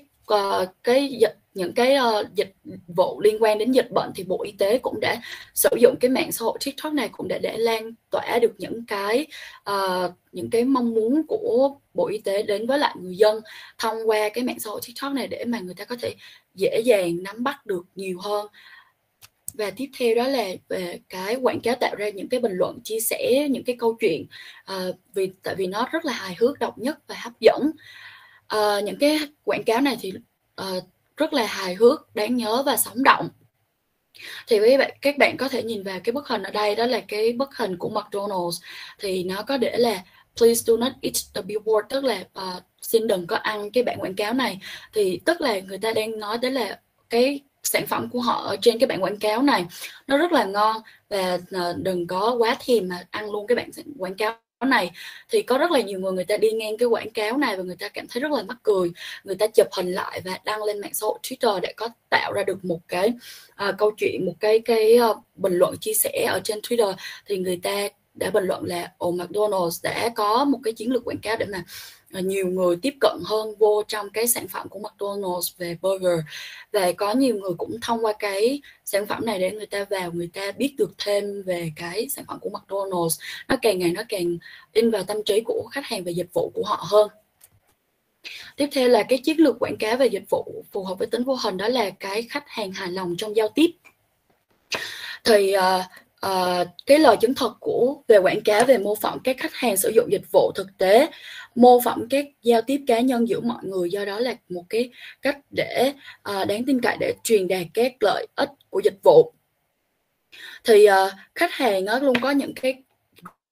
những cái dịch vụ liên quan đến dịch bệnh thì Bộ Y tế cũng đã sử dụng cái mạng xã hội TikTok này cũng để lan tỏa được những cái mong muốn của Bộ Y tế đến với lại người dân thông qua cái mạng xã hội TikTok này để mà người ta có thể dễ dàng nắm bắt được nhiều hơn. Và tiếp theo đó là về cái quảng cáo tạo ra những cái bình luận, chia sẻ những cái câu chuyện tại vì nó rất là hài hước, độc nhất và hấp dẫn. Những cái quảng cáo này thì rất là hài hước, đáng nhớ và sống động. Thì các bạn có thể nhìn vào cái bức hình ở đây, đó là cái bức hình của McDonald's. Thì nó có để là please do not eat the billboard, tức là xin đừng có ăn cái bảng quảng cáo này. Thì tức là người ta đang nói tới là cái sản phẩm của họ ở trên cái bảng quảng cáo này nó rất là ngon và đừng có quá thèm mà ăn luôn cái bảng quảng cáo này. Thì có rất là nhiều người ta đi ngang cái quảng cáo này và người ta cảm thấy rất là mắc cười, người ta chụp hình lại và đăng lên mạng xã hội Twitter để có tạo ra được một cái câu chuyện, một cái bình luận chia sẻ ở trên Twitter. Thì người ta đã bình luận là McDonald's đã có một cái chiến lược quảng cáo để mà nhiều người tiếp cận hơn vô trong cái sản phẩm của McDonald's về burger, và có nhiều người cũng thông qua cái sản phẩm này để người ta biết được thêm về cái sản phẩm của McDonald's. Nó càng ngày nó càng in vào tâm trí của khách hàng về dịch vụ của họ hơn. Tiếp theo là cái chiến lược quảng cáo về dịch vụ phù hợp với tính vô hình, đó là cái khách hàng hài lòng trong giao tiếp. Thì cái lời chứng thực về quảng cáo về mô phỏng các khách hàng sử dụng dịch vụ thực tế, mô phỏng các giao tiếp cá nhân giữa mọi người, do đó là một cái cách để đáng tin cậy để truyền đạt các lợi ích của dịch vụ. Thì khách hàng luôn có những cái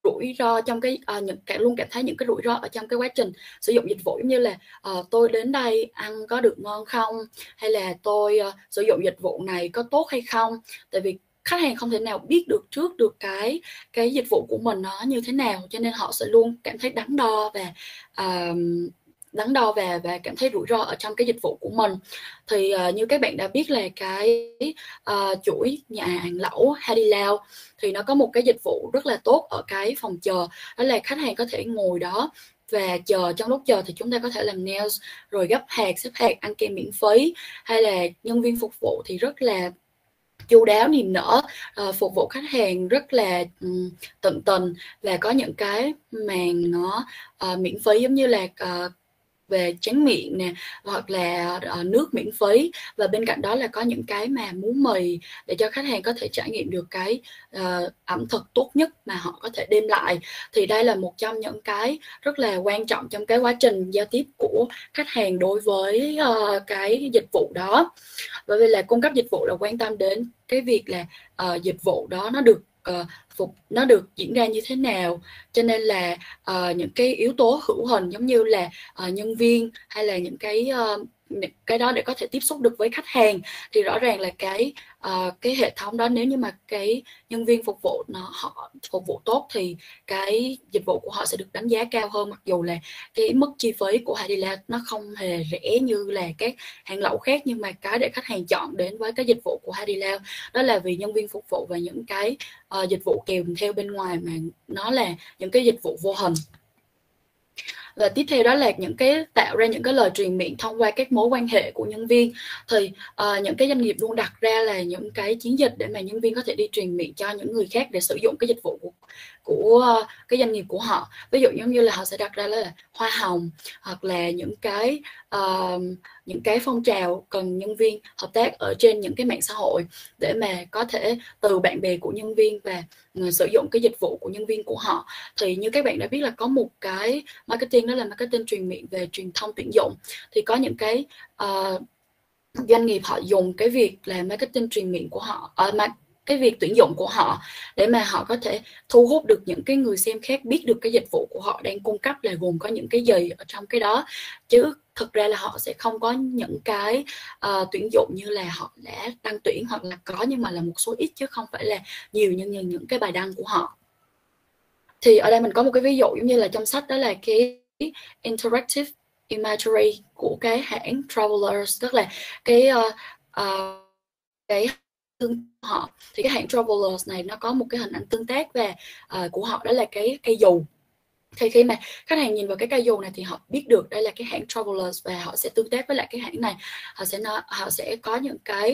rủi ro trong cái luôn cảm thấy những cái rủi ro ở trong cái quá trình sử dụng dịch vụ, giống như là tôi đến đây ăn có được ngon không, hay là tôi sử dụng dịch vụ này có tốt hay không. Tại vì khách hàng không thể nào biết được trước được cái dịch vụ của mình nó như thế nào, cho nên họ sẽ luôn cảm thấy đắn đo và cảm thấy rủi ro ở trong cái dịch vụ của mình. Thì như các bạn đã biết là cái chuỗi nhà hàng lẩu Haidilao thì nó có một cái dịch vụ rất là tốt ở cái phòng chờ, đó là khách hàng có thể ngồi đó và chờ. Trong lúc chờ thì chúng ta có thể làm nails, rồi gấp hạt, xếp hạt, ăn kem miễn phí, hay là nhân viên phục vụ thì rất là chu đáo, niềm nở, phục vụ khách hàng rất là tận tình, và có những cái màn nó miễn phí, giống như là về tráng miệng nè, hoặc là nước miễn phí, và bên cạnh đó là có những cái mà muối mì để cho khách hàng có thể trải nghiệm được cái ẩm thực tốt nhất mà họ có thể đem lại. Thì đây là một trong những cái rất là quan trọng trong cái quá trình giao tiếp của khách hàng đối với cái dịch vụ đó. Bởi vì là cung cấp dịch vụ là quan tâm đến cái việc là dịch vụ đó nó được diễn ra như thế nào, cho nên là những cái yếu tố hữu hình giống như là nhân viên, hay là những cái đó để có thể tiếp xúc được với khách hàng, thì rõ ràng là cái hệ thống đó, nếu như mà cái nhân viên phục vụ họ phục vụ tốt thì cái dịch vụ của họ sẽ được đánh giá cao hơn. Mặc dù là cái mức chi phí của Haidilao nó không hề rẻ như là các hàng lẩu khác, nhưng mà cái để khách hàng chọn đến với cái dịch vụ của Haidilao đó là vì nhân viên phục vụ và những cái dịch vụ kèm theo bên ngoài, mà nó là những cái dịch vụ vô hình. Và tiếp theo đó là tạo ra những cái lời truyền miệng thông qua các mối quan hệ của nhân viên. Thì những cái doanh nghiệp luôn đặt ra là những cái chiến dịch để mà nhân viên có thể đi truyền miệng cho những người khác để sử dụng cái dịch vụ của cái doanh nghiệp của họ. Ví dụ giống như là họ sẽ đặt ra là hoa hồng, hoặc là những cái phong trào cần nhân viên hợp tác ở trên những cái mạng xã hội, để mà có thể từ bạn bè của nhân viên và sử dụng cái dịch vụ của nhân viên của họ. Thì như các bạn đã biết là có một cái marketing, đó là marketing truyền miệng về truyền thông tuyển dụng. Thì có những cái doanh nghiệp họ dùng cái việc là marketing truyền miệng của họ, cái việc tuyển dụng của họ, để mà họ có thể thu hút được những cái người xem khác biết được cái dịch vụ của họ đang cung cấp là gồm có những cái gì ở trong cái đó. Chứ thực ra là họ sẽ không có những cái tuyển dụng như là họ đã đăng tuyển, hoặc là có nhưng mà là một số ít chứ không phải là nhiều như những cái bài đăng của họ. Thì ở đây mình có một cái ví dụ giống như là trong sách, đó là cái interactive imagery của cái hãng Travelers, tức là cái họ. Thì cái hãng Travelers này nó có một cái hình ảnh tương tác và của họ, đó là cái cây dù. Thì khi mà khách hàng nhìn vào cái cây dù này thì họ biết được đây là cái hãng Travelers, và họ sẽ tương tác với lại cái hãng này. Họ sẽ có những cái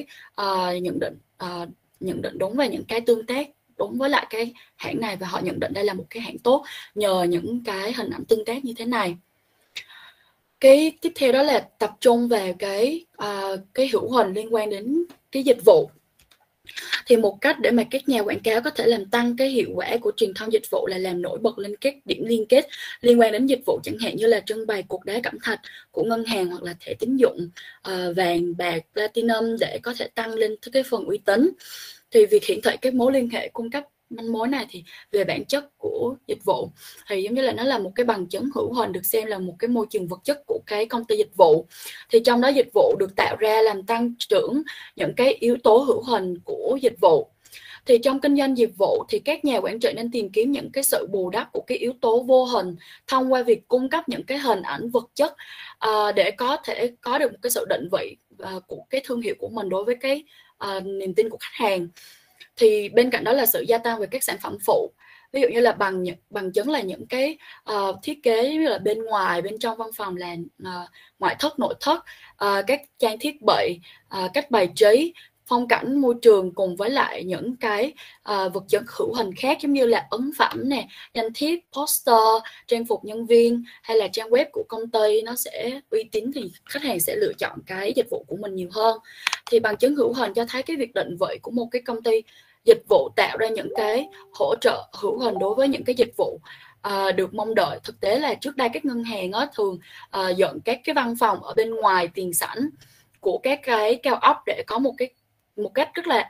nhận định đúng và những cái tương tác đúng với lại cái hãng này, và họ nhận định đây là một cái hãng tốt nhờ những cái hình ảnh tương tác như thế này. Cái tiếp theo đó là tập trung vào cái hữu hình liên quan đến cái dịch vụ. Thì một cách để mà các nhà quảng cáo có thể làm tăng cái hiệu quả của truyền thông dịch vụ là làm nổi bật lên các điểm liên kết liên quan đến dịch vụ, chẳng hạn như là trưng bày cục đá cẩm thạch của ngân hàng, hoặc là thẻ tín dụng vàng, bạc, platinum để có thể tăng lên cái phần uy tín. Thì việc hiển thị các mối liên hệ cung cấp manh mối này thì về bản chất của dịch vụ thì giống như là nó là một cái bằng chứng hữu hình, được xem là một cái môi trường vật chất của cái công ty dịch vụ. Thì trong đó dịch vụ được tạo ra làm tăng trưởng những cái yếu tố hữu hình của dịch vụ. Thì trong kinh doanh dịch vụ thì các nhà quản trị nên tìm kiếm những cái sự bù đắp của cái yếu tố vô hình thông qua việc cung cấp những cái hình ảnh vật chất để có thể có được một cái sự định vị của cái thương hiệu của mình đối với cái niềm tin của khách hàng. Thì bên cạnh đó là sự gia tăng về các sản phẩm phụ, ví dụ như là bằng chứng là những cái thiết kế như là bên ngoài, bên trong văn phòng là ngoại thất, nội thất, các trang thiết bị, cách bày trí, phong cảnh, môi trường, cùng với lại những cái vật chất hữu hình khác giống như là ấn phẩm nè, danh thiếp, poster, trang phục nhân viên hay là trang web của công ty nó sẽ uy tín, thì khách hàng sẽ lựa chọn cái dịch vụ của mình nhiều hơn. Thì bằng chứng hữu hình cho thấy cái việc định vị của một cái công ty dịch vụ tạo ra những cái hỗ trợ hữu hình đối với những cái dịch vụ được mong đợi. Thực tế là trước đây các ngân hàng thường dựng các cái văn phòng ở bên ngoài tiền sảnh của các cái cao ốc để có một cách rất là đẹp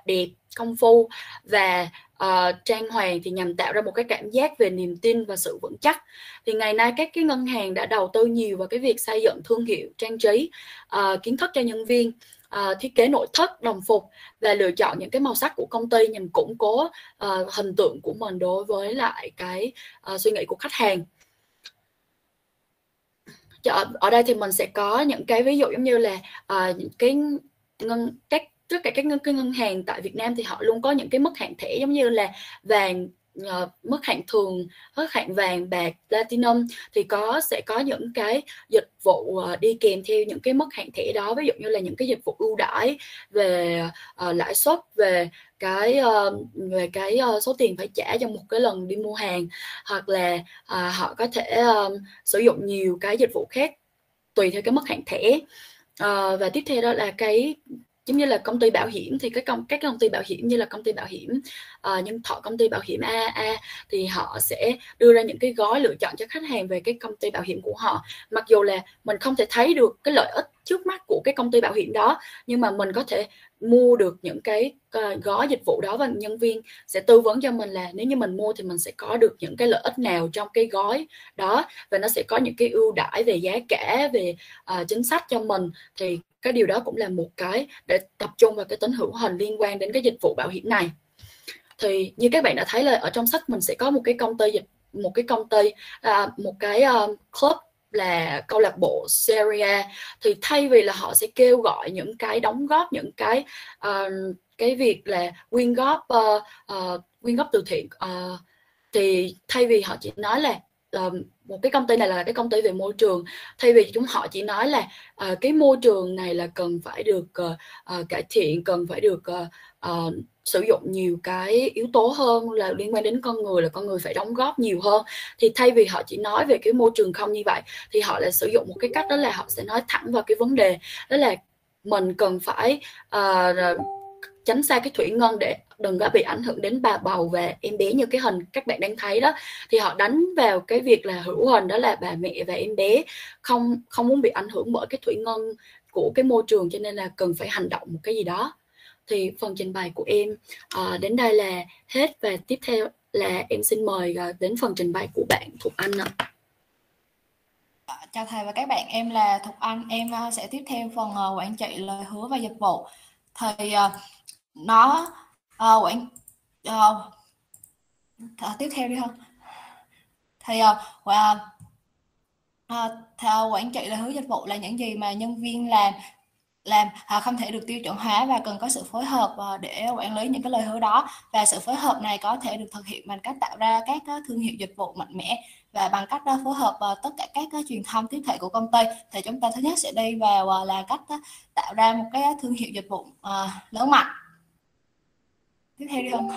công phu và trang hoàng thì nhằm tạo ra một cái cảm giác về niềm tin và sự vững chắc. Thì ngày nay các cái ngân hàng đã đầu tư nhiều vào cái việc xây dựng thương hiệu, trang trí, kiến thức cho nhân viên, thiết kế nội thất, đồng phục và lựa chọn những cái màu sắc của công ty nhằm củng cố hình tượng của mình đối với lại cái suy nghĩ của khách hàng. Ở đây thì mình sẽ có những cái ví dụ giống như là tất cả các ngân hàng tại Việt Nam thì họ luôn có những cái mức hạn thẻ giống như là vàng, mức hạn thường, mức hạn vàng, bạc, platinum, thì sẽ có những cái dịch vụ đi kèm theo những cái mức hạn thẻ đó, ví dụ như là những cái dịch vụ ưu đãi về lãi suất, về cái số tiền phải trả trong một cái lần đi mua hàng, hoặc là họ có thể sử dụng nhiều cái dịch vụ khác tùy theo cái mức hạn thẻ. Và tiếp theo đó là cái giống như là công ty bảo hiểm, thì các công ty bảo hiểm như là công ty bảo hiểm Nhân Thọ, công ty bảo hiểm AAA thì họ sẽ đưa ra những cái gói lựa chọn cho khách hàng về cái công ty bảo hiểm của họ. Mặc dù là mình không thể thấy được cái lợi ích trước mắt của cái công ty bảo hiểm đó, nhưng mà mình có thể mua được những cái gói dịch vụ đó và nhân viên sẽ tư vấn cho mình là nếu như mình mua thì mình sẽ có được những cái lợi ích nào trong cái gói đó, và nó sẽ có những cái ưu đãi về giá cả, về chính sách cho mình. Thì cái điều đó cũng là một cái để tập trung vào cái tính hữu hình liên quan đến cái dịch vụ bảo hiểm này. Thì như các bạn đã thấy là ở trong sách mình sẽ có một cái club là câu lạc bộ Seria. Thì thay vì là họ sẽ kêu gọi những cái đóng góp, những cái việc là quyên góp từ thiện, thì thay vì họ chỉ nói là một cái công ty này là cái công ty về môi trường, thay vì họ chỉ nói là cái môi trường này là cần phải được cải thiện, cần phải được sử dụng nhiều cái yếu tố hơn là liên quan đến con người, là con người phải đóng góp nhiều hơn, thì thay vì họ chỉ nói về cái môi trường không như vậy thì họ lại sử dụng một cái cách đó là họ sẽ nói thẳng vào cái vấn đề đó là mình cần phải tránh xa cái thủy ngân để đừng có bị ảnh hưởng đến bà bầu và em bé như cái hình các bạn đang thấy đó. Thì họ đánh vào cái việc là hữu hình, đó là bà mẹ và em bé không muốn bị ảnh hưởng bởi cái thủy ngân của cái môi trường, cho nên là cần phải hành động một cái gì đó. Thì phần trình bày của em đến đây là hết, và tiếp theo là em xin mời đến phần trình bày của bạn Thục Anh ạ. Chào thầy và các bạn, em là Thục Anh. Em sẽ tiếp theo phần quản trị, lời hứa và dịch vụ. Thì tiếp theo đi không? Thì quản trị, lời hứa, dịch vụ là những gì mà nhân viên làm không thể được tiêu chuẩn hóa và cần có sự phối hợp để quản lý những cái lời hứa đó. Và sự phối hợp này có thể được thực hiện bằng cách tạo ra các thương hiệu dịch vụ mạnh mẽ và bằng cách phối hợp tất cả các truyền thông tiếp thị của công ty. Thì chúng ta thứ nhất sẽ đi vào là cách tạo ra một cái thương hiệu dịch vụ lớn mạnh. Tiếp theo đi không?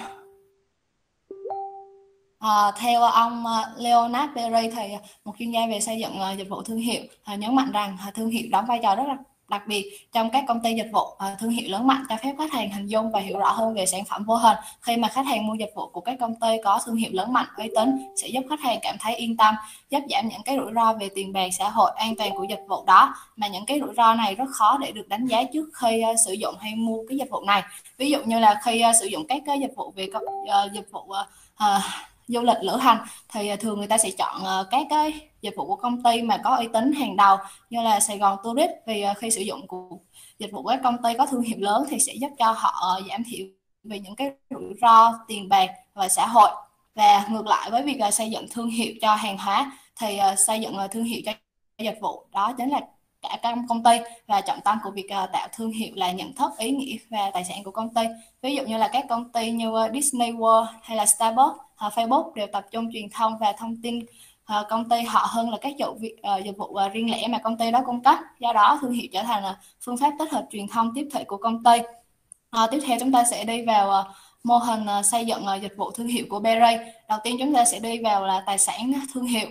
Theo ông Leonard Perry, thì một chuyên gia về xây dựng dịch vụ thương hiệu, nhấn mạnh rằng thương hiệu đóng vai trò rất là đặc biệt trong các công ty dịch vụ. Thương hiệu lớn mạnh cho phép khách hàng hình dung và hiểu rõ hơn về sản phẩm vô hình. Khi mà khách hàng mua dịch vụ của các công ty có thương hiệu lớn mạnh, uy tín sẽ giúp khách hàng cảm thấy yên tâm, giúp giảm những cái rủi ro về tiền bạc, xã hội, an toàn của dịch vụ đó. Mà những cái rủi ro này rất khó để được đánh giá trước khi sử dụng hay mua cái dịch vụ này. Ví dụ như là khi sử dụng các cái dịch vụ về dịch vụ du lịch, lữ hành, thì thường người ta sẽ chọn các cái dịch vụ của công ty mà có uy tín hàng đầu như là Sài Gòn Tourist, vì khi sử dụng của dịch vụ của các công ty có thương hiệu lớn thì sẽ giúp cho họ giảm thiểu về những cái rủi ro tiền bạc và xã hội. Và ngược lại với việc xây dựng thương hiệu cho hàng hóa thì xây dựng thương hiệu cho dịch vụ đó chính là cả công ty, và trọng tâm của việc tạo thương hiệu là nhận thức, ý nghĩa và tài sản của công ty. Ví dụ như là các công ty như Disney World hay là Starbucks, Facebook đều tập trung truyền thông và thông tin công ty họ hơn là các dịch vụ riêng lẻ mà công ty đó cung cấp. Do đó thương hiệu trở thành phương pháp tích hợp truyền thông tiếp thị của công ty. Tiếp theo chúng ta sẽ đi vào mô hình xây dựng dịch vụ thương hiệu của Perry. Đầu tiên chúng ta sẽ đi vào là tài sản thương hiệu.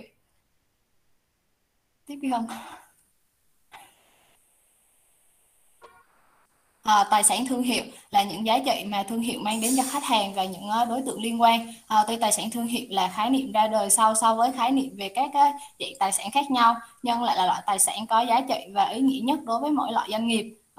Tiếp đi không? Tài sản thương hiệu là những giá trị mà thương hiệu mang đến cho khách hàng và những đối tượng liên quan. Tuy tài sản thương hiệu là khái niệm ra đời sau so với khái niệm về các dạng tài sản khác nhau, nhưng lại là loại tài sản có giá trị và ý nghĩa nhất đối với mỗi loại doanh nghiệp.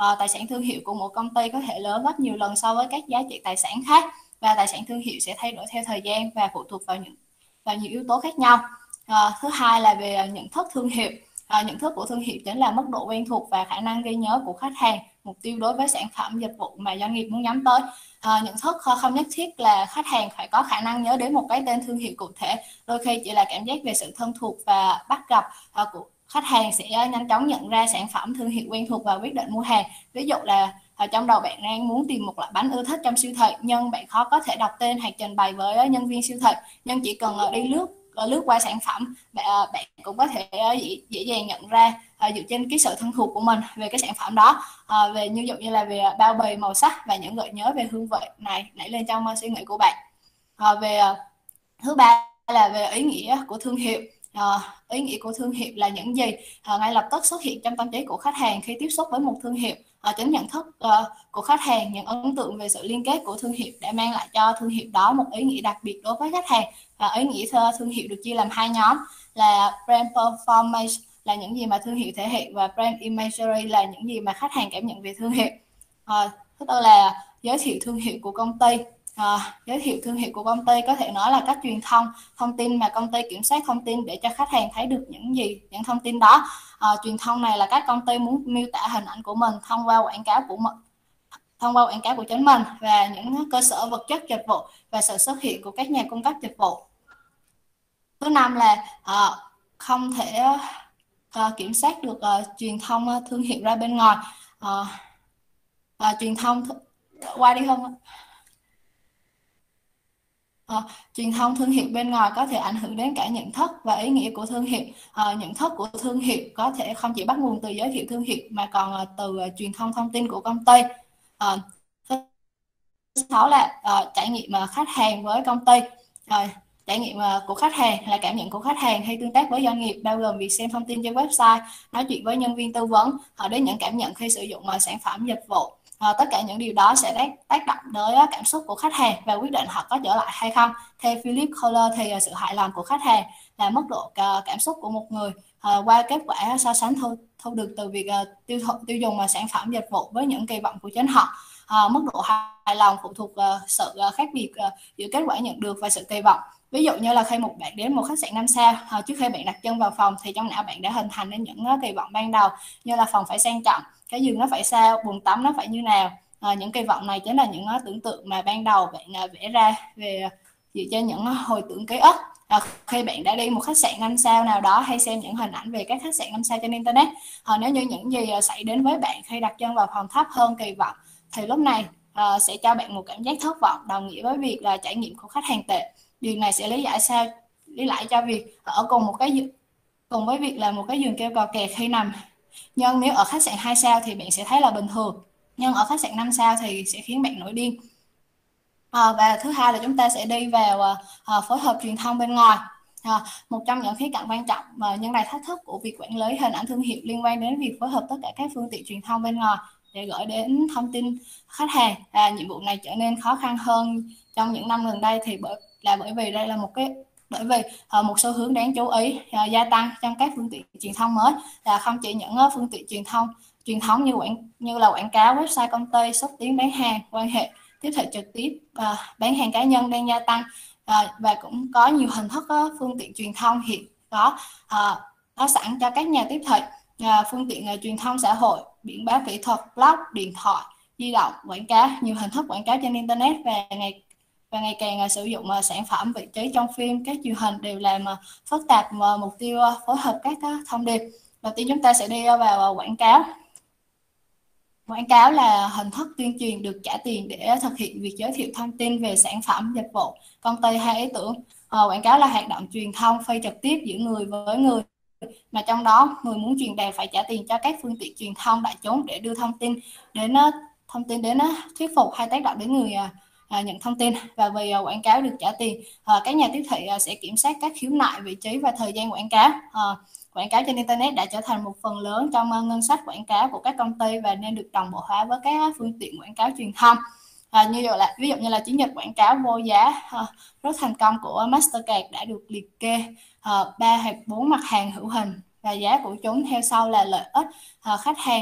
Tài sản thương hiệu của một công ty có thể lớn gấp nhiều lần so với các giá trị tài sản khác, và tài sản thương hiệu sẽ thay đổi theo thời gian và phụ thuộc vào nhiều yếu tố khác nhau. Thứ hai là về nhận thức thương hiệu. Nhận thức của thương hiệu chính là mức độ quen thuộc và khả năng ghi nhớ của khách hàng mục tiêu đối với sản phẩm dịch vụ mà doanh nghiệp muốn nhắm tới. Nhận thức không nhất thiết là khách hàng phải có khả năng nhớ đến một cái tên thương hiệu cụ thể, đôi khi chỉ là cảm giác về sự thân thuộc và bắt gặp của khách hàng sẽ nhanh chóng nhận ra sản phẩm thương hiệu quen thuộc và quyết định mua hàng. Ví dụ là trong đầu bạn đang muốn tìm một loại bánh ưa thích trong siêu thị, nhưng bạn khó có thể đọc tên hoặc trình bày với nhân viên siêu thị, nhưng chỉ cần đi lướt qua sản phẩm, bạn cũng có thể dễ dàng nhận ra dựa trên cái sự thân thuộc của mình về cái sản phẩm đó, về như dụ như là về bao bì, màu sắc và những gợi nhớ về hương vị này nảy lên trong suy nghĩ của bạn. Thứ ba là về ý nghĩa của thương hiệu. Ý nghĩa của thương hiệu là những gì ngay lập tức xuất hiện trong tâm trí của khách hàng khi tiếp xúc với một thương hiệu. Chính nhận thức của khách hàng, những ấn tượng về sự liên kết của thương hiệu đã mang lại cho thương hiệu đó một ý nghĩa đặc biệt đối với khách hàng. Ý nghĩa thương hiệu được chia làm hai nhóm là brand performance là những gì mà thương hiệu thể hiện, và brand imagery là những gì mà khách hàng cảm nhận về thương hiệu. Thứ tư là giới thiệu thương hiệu của công ty. Giới thiệu thương hiệu của công ty có thể nói là cách truyền thông tin mà công ty kiểm soát thông tin để cho khách hàng thấy được những thông tin đó. Truyền thông này là các công ty muốn miêu tả hình ảnh của mình thông qua quảng cáo của chính mình và những cơ sở vật chất dịch vụ và sự xuất hiện của các nhà cung cấp dịch vụ. Thứ năm là không thể kiểm soát được truyền thông thương hiệu ra bên ngoài. Truyền thông qua đi không? Truyền thông thương hiệu bên ngoài có thể ảnh hưởng đến cả nhận thức và ý nghĩa của thương hiệu. Nhận thức của thương hiệu có thể không chỉ bắt nguồn từ giới thiệu thương hiệu mà còn từ truyền thông thông tin của công ty. Thứ 6 là trải nghiệm khách hàng với công ty. Trải nghiệm của khách hàng là cảm nhận của khách hàng khi tương tác với doanh nghiệp, bao gồm việc xem thông tin trên website, nói chuyện với nhân viên tư vấn, đến những cảm nhận khi sử dụng sản phẩm dịch vụ. Tất cả những điều đó sẽ tác động tới cảm xúc của khách hàng và quyết định họ có trở lại hay không. Theo Philip Kohler thì sự hài lòng của khách hàng là mức độ cảm xúc của một người qua kết quả so sánh thu được từ việc tiêu dùng sản phẩm dịch vụ với những kỳ vọng của chính họ. Mức độ hài lòng phụ thuộc sự khác biệt giữa kết quả nhận được và sự kỳ vọng. Ví dụ như là khi một bạn đến một khách sạn 5 sao, trước khi bạn đặt chân vào phòng thì trong não bạn đã hình thành nên những kỳ vọng ban đầu, như là phòng phải sang trọng, cái giường nó phải sao, bồn tắm nó phải như nào. Những kỳ vọng này chính là những tưởng tượng mà ban đầu bạn vẽ ra về dựa trên những hồi tưởng ký ức. Khi bạn đã đi một khách sạn 5 sao nào đó hay xem những hình ảnh về các khách sạn 5 sao trên internet, nếu như những gì xảy đến với bạn khi đặt chân vào phòng thấp hơn kỳ vọng thì lúc này sẽ cho bạn một cảm giác thất vọng, đồng nghĩa với việc là trải nghiệm của khách hàng tệ. Điều này sẽ lý lại cho việc ở cùng với việc là một cái giường kêu cò kè khi nằm. Nhưng nếu ở khách sạn 2 sao thì bạn sẽ thấy là bình thường, nhưng ở khách sạn 5 sao thì sẽ khiến bạn nổi điên. Và thứ hai là chúng ta sẽ đi vào phối hợp truyền thông bên ngoài. Một trong những khía cạnh quan trọng nhưng là thách thức của việc quản lý hình ảnh thương hiệu liên quan đến việc phối hợp tất cả các phương tiện truyền thông bên ngoài để gửi đến thông tin khách hàng. Nhiệm vụ này trở nên khó khăn hơn trong những năm gần đây bởi vì đây là một xu hướng đáng chú ý gia tăng trong các phương tiện truyền thông mới, là không chỉ những phương tiện truyền thống như là quảng cáo, website công ty, xúc tiến bán hàng, quan hệ tiếp thị trực tiếp, bán hàng cá nhân đang gia tăng, và cũng có nhiều hình thức phương tiện truyền thông hiện có sẵn cho các nhà tiếp thị. Phương tiện truyền thông xã hội, biển báo kỹ thuật, blog, điện thoại di động, quảng cáo, nhiều hình thức quảng cáo trên internet và ngày càng sử dụng sản phẩm, vị trí trong phim, các truyền hình đều làm phức tạp mục tiêu phối hợp các thông điệp. Đầu tiên chúng ta sẽ đi vào quảng cáo. Quảng cáo là hình thức tuyên truyền được trả tiền để thực hiện việc giới thiệu thông tin về sản phẩm, dịch vụ, công ty hay ý tưởng. Quảng cáo là hoạt động truyền thông phi trực tiếp giữa người với người, mà trong đó người muốn truyền đạt phải trả tiền cho các phương tiện truyền thông đại chúng để đưa thông tin đến thuyết phục hay tác động đến người nhận thông tin. Và vì quảng cáo được trả tiền, các nhà tiếp thị sẽ kiểm soát các khiếu nại, vị trí và thời gian quảng cáo. Quảng cáo trên internet đã trở thành một phần lớn trong ngân sách quảng cáo của các công ty và nên được đồng bộ hóa với các phương tiện quảng cáo truyền thông. Ví dụ như là chiến dịch quảng cáo vô giá rất thành công của Mastercard đã được liệt kê 3 hoặc 4 mặt hàng hữu hình và giá của chúng theo sau là lợi ích khách hàng,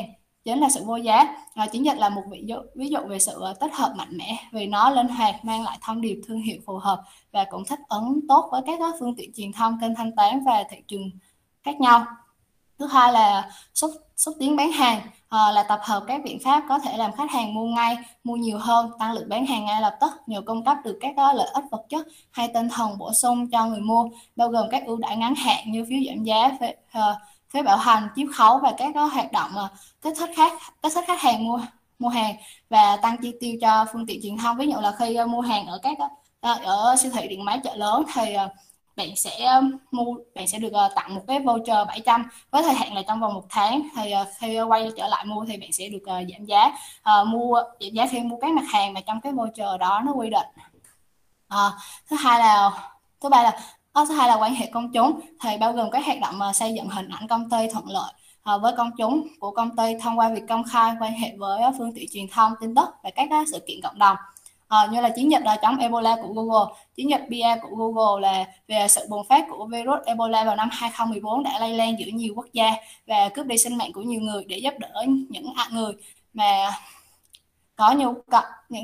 chính là sự vô giá. Chiến dịch là một ví dụ về sự tích hợp mạnh mẽ vì nó linh hoạt, mang lại thông điệp thương hiệu phù hợp và cũng thích ứng tốt với các phương tiện truyền thông, kênh thanh toán và thị trường khác nhau. Thứ hai là xúc tiến bán hàng, là tập hợp các biện pháp có thể làm khách hàng mua ngay, mua nhiều hơn, tăng lượng bán hàng ngay lập tức nhờ cung cấp được các lợi ích vật chất hay tinh thần bổ sung cho người mua, bao gồm các ưu đãi ngắn hạn như phiếu giảm giá, phí bảo hành, chiết khấu và các hoạt động kích thích khách hàng mua hàng và tăng chi tiêu cho phương tiện truyền thông. Ví dụ là khi mua hàng ở siêu thị, điện máy, chợ lớn thì bạn sẽ được tặng một cái voucher 700 với thời hạn là trong vòng 1 tháng. Thì khi quay trở lại mua thì bạn sẽ được giảm giá khi mua các mặt hàng mà trong cái voucher đó nó quy định. Thứ hai là quan hệ công chúng, thì bao gồm các hoạt động xây dựng hình ảnh công ty thuận lợi với công chúng của công ty thông qua việc công khai quan hệ với phương tiện truyền thông, tin tức và các sự kiện cộng đồng. Như là chiến dịch chống Ebola của Google, chiến dịch BIA của Google là về sự bùng phát của virus Ebola vào năm 2014 đã lây lan giữa nhiều quốc gia và cướp đi sinh mạng của nhiều người. Để giúp đỡ những người mà có nhu cầu,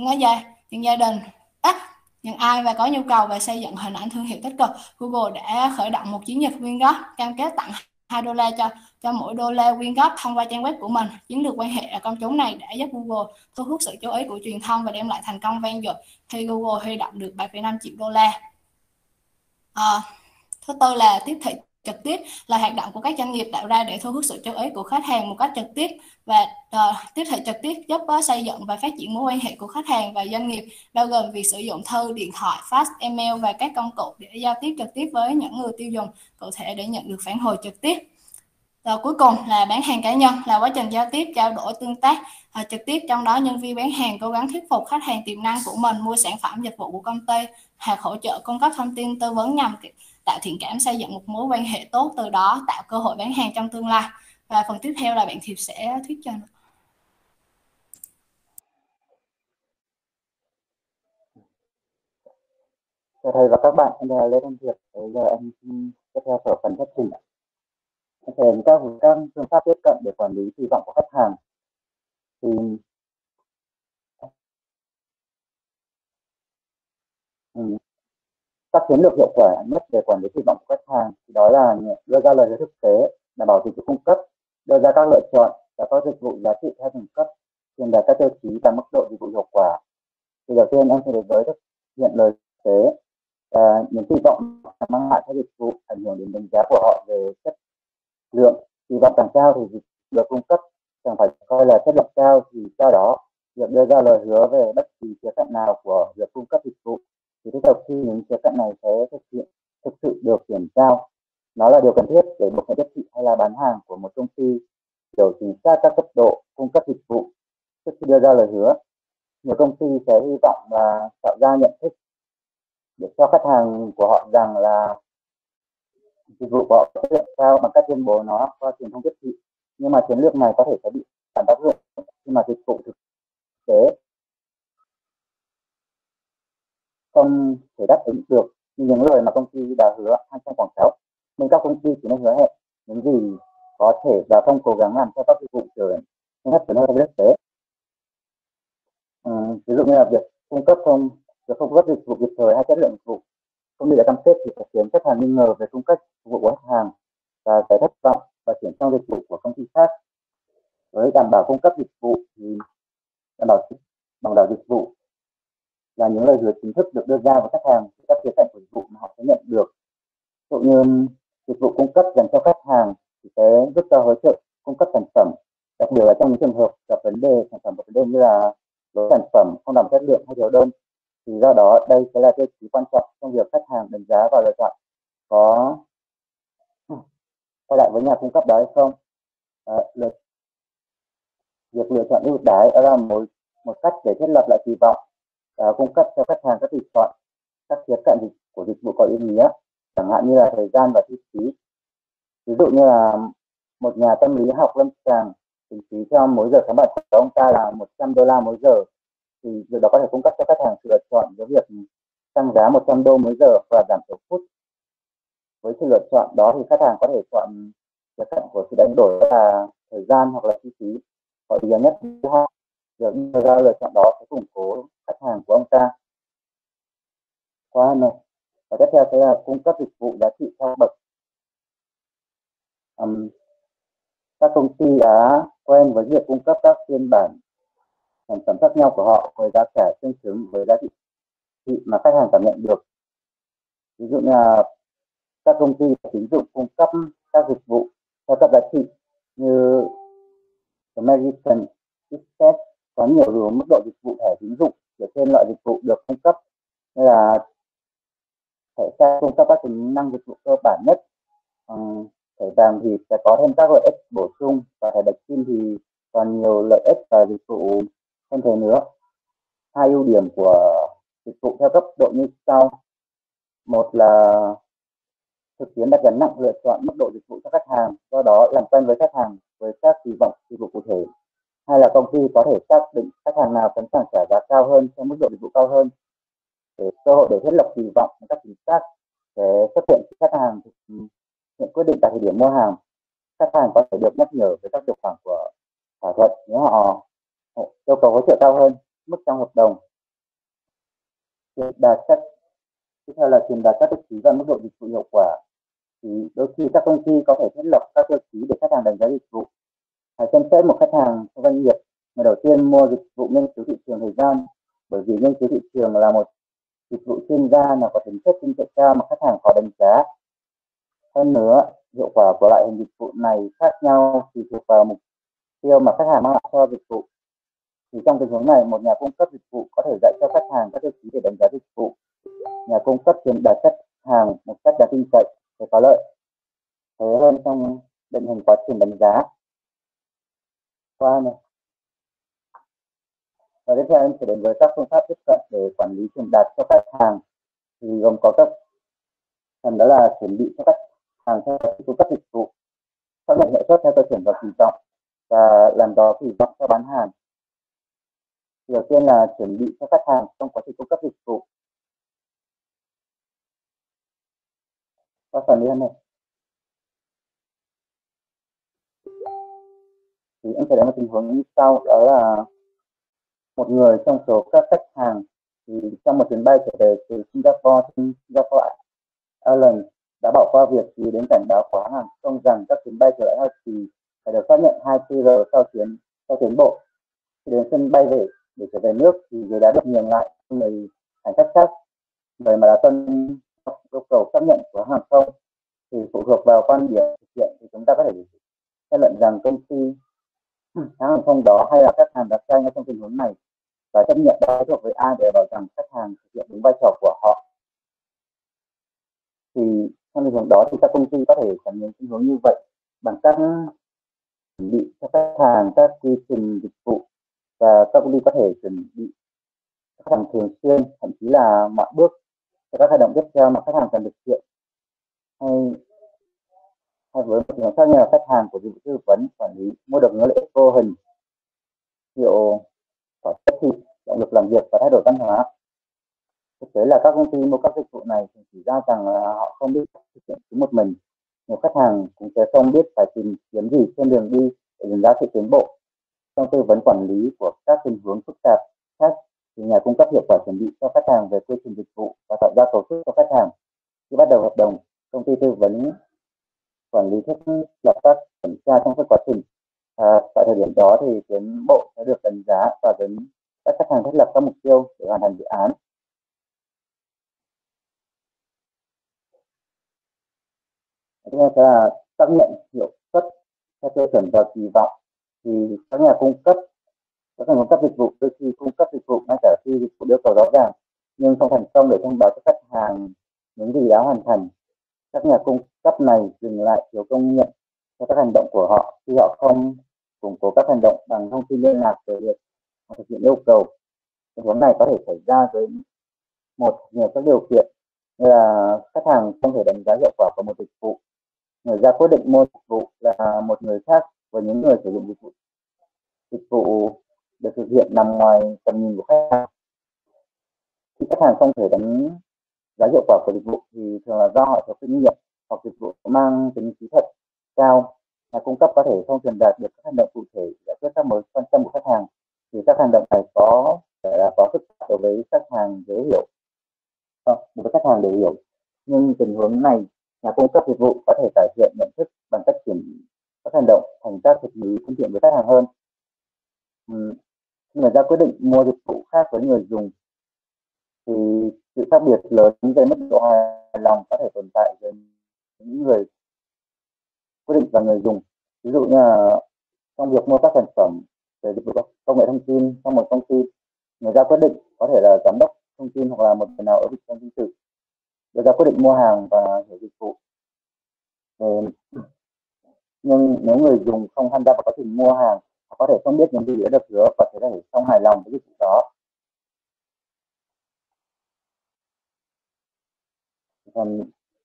những ai và có nhu cầu về xây dựng hình ảnh thương hiệu tích cực, Google đã khởi động một chiến dịch quyên góp, cam kết tặng $2 cho mỗi đô la quyên góp thông qua trang web của mình. Chiến lược quan hệ công chúng này đã giúp Google thu hút sự chú ý của truyền thông và đem lại thành công vang dội khi Google huy động được $7,5 triệu. Thứ tư là tiếp thị trực tiếp, là hoạt động của các doanh nghiệp tạo ra để thu hút sự chú ý của khách hàng một cách trực tiếp. Và tiếp thị trực tiếp giúp xây dựng và phát triển mối quan hệ của khách hàng và doanh nghiệp, bao gồm việc sử dụng thư, điện thoại, fax, email và các công cụ để giao tiếp trực tiếp với những người tiêu dùng cụ thể để nhận được phản hồi trực tiếp. Rồi cuối cùng là bán hàng cá nhân, là quá trình giao tiếp, trao đổi, tương tác trực tiếp, trong đó nhân viên bán hàng cố gắng thuyết phục khách hàng tiềm năng của mình mua sản phẩm dịch vụ của công ty hoặc hỗ trợ cung cấp thông tin tư vấn nhằm tạo thiện cảm, xây dựng một mối quan hệ tốt, từ đó tạo cơ hội bán hàng trong tương lai. Và phần tiếp theo là bạn Thiệp sẽ thuyết cho. Chào thầy và các bạn, em là Lê Thanh Thiệp. Bây giờ em tiếp theo ở phần thuyết trình. Thể hiện các phương pháp tiếp cận để quản lý kỳ vọng của khách hàng. Thì các chiến lược hiệu quả nhất về quản lý kỳ vọng của khách hàng thì đó là đưa ra lời hứa thực tế, đảm bảo dịch vụ cung cấp, đưa ra các lựa chọn và các dịch vụ giá trị theo từng cấp, truyền đạt các tiêu chí và mức độ dịch vụ hiệu quả. Thì đầu tiên em sẽ được thực hiện lời thực tế và những kỳ vọng mang lại các dịch vụ ảnh hưởng đến đánh giá của họ về chất lượng. Kỳ vọng càng cao thì dịch được cung cấp càng phải coi là chất lượng cao, thì do đó việc đưa ra lời hứa về bất kỳ khía cạnh nào của việc cung cấp dịch vụ thì thích hợp khi những khía cạnh này sẽ thực sự được kiểm tra. Nó là điều cần thiết để một nhà tiếp thị hay là bán hàng của một công ty hiểu chính xác các cấp độ cung cấp dịch vụ trước khi đưa ra lời hứa. Nhiều công ty sẽ hy vọng là tạo ra nhận thức để cho khách hàng của họ rằng là dịch vụ của họ chất lượng cao bằng cách tuyên bố nó qua truyền thông tiếp thị, nhưng mà chiến lược này có thể sẽ bị phản tác dụng khi mà dịch vụ thực tế không thể đáp ứng được như những lời mà công ty đã hứa hay trong quảng cáo, nên các công ty chỉ nên hứa hẹn những gì có thể và không cố gắng làm cho các dịch vụ trở nên hấp dẫn hơn với thực tế. Ví dụ như là việc cung cấp dịch vụ kịp thời hay chất lượng dịch vụ công ty đã cam kết thì sẽ khiến khách hàng nghi ngờ về cung cấp dịch vụ của khách hàng và sẽ thất vọng và chuyển sang dịch vụ của công ty khác. Với đảm bảo cung cấp dịch vụ thì đảm bảo dịch vụ là những lời hứa chính thức được đưa ra với khách hàng, các khía cạnh của dịch vụ mà họ sẽ nhận được. Ví dụ như dịch vụ cung cấp dành cho khách hàng thì sẽ giúp cho hỗ trợ cung cấp sản phẩm, đặc biệt là trong những trường hợp gặp vấn đề sản phẩm như là lỗi sản phẩm, không đảm chất lượng hay thiếu đơn. Thì do đó đây sẽ là tiêu chí quan trọng trong việc khách hàng đánh giá và lựa chọn có quay lại với nhà cung cấp đó hay không. Việc lựa chọn ưu đãi đó là một cách để thiết lập lại kỳ vọng, cung cấp cho khách hàng các lựa chọn các khía cạnh của dịch vụ có ý nghĩa, chẳng hạn như là thời gian và chi phí. Ví dụ như là một nhà tâm lý học lâm sàng tính phí cho mỗi giờ khám bệnh của ông ta là $100 mỗi giờ, thì việc đó có thể cung cấp cho khách hàng sự lựa chọn với việc tăng giá $100 mỗi giờ và giảm số phút. Với sự lựa chọn đó thì khách hàng có thể chọn khía cạnh của sự đánh đổi là thời gian hoặc là chi phí. có ý nhất với họ. Việc đưa ra lựa chọn đó sẽ củng cố khách hàng của ông ta. Qua này, và tiếp theo sẽ là cung cấp dịch vụ giá trị theo bậc. Các công ty đã quen với việc cung cấp các phiên bản sản phẩm khác nhau của họ với giá cả tương xứng với giá trị mà khách hàng cảm nhận được. Ví dụ như là các công ty tín dụng cung cấp các dịch vụ theo các giá trị như American Express có nhiều mức độ dịch vụ thẻ tín dụng dựa trên loại dịch vụ được cung cấp, như là thẻ xanh cung cấp các tính năng dịch vụ cơ bản nhất, thẻ vàng thì sẽ có thêm các lợi ích bổ sung, và thẻ bạch kim thì còn nhiều lợi ích và dịch vụ hơn thế nữa. Hai ưu điểm của dịch vụ theo cấp độ như sau. Một là thực tiễn đã gắn nặng lựa chọn mức độ dịch vụ cho khách hàng, do đó làm quen với khách hàng với các kỳ vọng dịch vụ cụ thể. Hai là công ty có thể xác định khách hàng nào sẵn sàng trả giá cao hơn cho mức độ dịch vụ cao hơn. Để cơ hội để thiết lập kỳ vọng một cách chính xác sẽ xuất hiện khi khách hàng thực hiện quyết định tại thời điểm mua hàng. Khách hàng có thể được nhắc nhở về các điều khoản của thỏa thuận nếu họ yêu cầu hỗ trợ cao hơn mức trong hợp đồng. Tiếp theo là truyền đạt các tiêu chí và mức độ dịch vụ hiệu quả. Thì đôi khi các công ty có thể thiết lập các tiêu chí để khách hàng đánh giá dịch vụ. Hãy xem xét một khách hàng doanh nghiệp. Ngày đầu tiên mua dịch vụ nghiên cứu thị trường thời gian, bởi vì nghiên cứu thị trường là một dịch vụ chuyên gia nào có tính chất tin cậy cao mà khách hàng có đánh giá. Hơn nữa, hiệu quả của loại hình dịch vụ này khác nhau tùy thuộc vào mục tiêu mà khách hàng mang lại cho dịch vụ. Thì trong tình huống này, một nhà cung cấp dịch vụ có thể dạy cho khách hàng các tiêu chí để đánh giá dịch vụ. Nhà cung cấp truyền đạt khách hàng một cách đáng tin cậy để có lợi thế hơn trong định hình quá trình đánh giá. Qua này. Và tiếp theo em sẽ đến với các phương pháp tiếp cận để quản lý truyền đạt cho khách hàng. Thì gồm có các phần đó là chuẩn bị cho khách hàng theo cung cấp dịch vụ, xác nhận hiệu suất theo tiêu chuẩn và kỳ vọng, và làm rõ kỳ vọng cho bán hàng. Đầu tiên là chuẩn bị cho khách hàng trong quá trình cung cấp dịch vụ. Qua phần liên này. Thì em sẽ đến một tình huống như sau, đó là một người trong số các khách hàng thì trong một chuyến bay trở về từ Singapore Airlines đã bỏ qua việc ghi đến cảnh báo của hãng hàng không rằng các chuyến bay trở lại Hoa Kỳ phải được xác nhận 24 giờ sau chuyến bộ. Khi đến sân bay để trở về nước thì người đã được nhường lại người hành khách khác, người mà đã tuân yêu cầu xác nhận của hãng hàng không. Thì phụ thuộc vào quan điểm thực hiện thì chúng ta có thể kết luận rằng công ty hãng hàng không đó hay là khách hàng đặt sai ngay trong tình huống này, và chấp nhận đó thuộc với ai để bảo rằng khách hàng thực hiện đúng vai trò của họ. Thì trong tình huống đó thì các công ty có thể tránh những tình huống như vậy bằng cách chuẩn bị cho khách hàng các quy trình dịch vụ, và các công ty có thể chuẩn bị khách hàng thường xuyên, thậm chí là mọi bước cho các hoạt động tiếp theo mà khách hàng cần thực hiện. Hay với một trường khác như là khách hàng của dịch vụ tư vấn quản lý mua được những lợi ích vô hình, hiệu quả tiếp thị, động lực làm việc và thay đổi văn hóa. Thực tế là các công ty mua các dịch vụ này chỉ ra rằng là họ không biết thực hiện chúng một mình. Nhiều khách hàng cũng sẽ không biết phải tìm kiếm gì trên đường đi để đánh giá sự tiến bộ. Trong tư vấn quản lý của các tình huống phức tạp khác, thì nhà cung cấp hiệu quả chuẩn bị cho khách hàng về quy trình dịch vụ và tạo ra cấu trúc cho khách hàng. Khi bắt đầu hợp đồng, công ty tư vấn quản lý thiết lập các kiểm tra trong suốt quá trình. Tại thời điểm đó thì tiến bộ sẽ được đánh giá và đến các khách hàng thiết lập các mục tiêu để hoàn thành dự án. Tiếp theo là xác nhận hiệu suất theo tiêu chuẩn và kỳ vọng. Thì các nhà cung cấp dịch vụ đôi khi cung cấp dịch vụ ngay cả khi dịch vụ yêu cầu rõ ràng nhưng không thành công để thông báo cho khách hàng những gì đã hoàn thành. Các nhà cung cấp này dừng lại thiếu công nhận cho các hành động của họ khi họ không củng cố các hành động bằng thông tin liên lạc về việc thực hiện yêu cầu. Tình huống này có thể xảy ra với nhiều các điều kiện, như là khách hàng không thể đánh giá hiệu quả của một dịch vụ, người ra quyết định mua dịch vụ là một người khác với những người sử dụng dịch vụ được thực hiện nằm ngoài tầm nhìn của khách hàng. Khi khách hàng không thể đánh giá hiệu quả của dịch vụ thì thường là do họ thiếu kinh nghiệm hoặc dịch vụ mang tính kỹ thuật cao, nhà cung cấp có thể không truyền đạt được các hành động cụ thể giải quyết các mối quan tâm của khách hàng, thì các hành động này có thể là có phức tạp đối với khách hàng dễ hiểu, đối với khách hàng dễ hiểu. Nhưng tình huống này, nhà cung cấp dịch vụ có thể cải thiện nhận thức bằng cách chuyển các hành động thành các thuật ngữ thân thiện với khách hàng hơn. Người ra quyết định mua dịch vụ khác với người dùng thì sự khác biệt lớn về mức độ hài lòng có thể tồn tại với những người quyết định và người dùng. Ví dụ như là trong việc mua các sản phẩm về dịch vụ công nghệ thông tin trong một công ty, người ra quyết định có thể là giám đốc thông tin hoặc là một người nào ở vị trí nhân sự đưa ra quyết định mua hàng và hiểu dịch vụ. Nhưng nếu người dùng không tham gia vào quá trình mua hàng, họ có thể không biết những gì đã được hứa và có thể không hài lòng với dịch vụ đó. Còn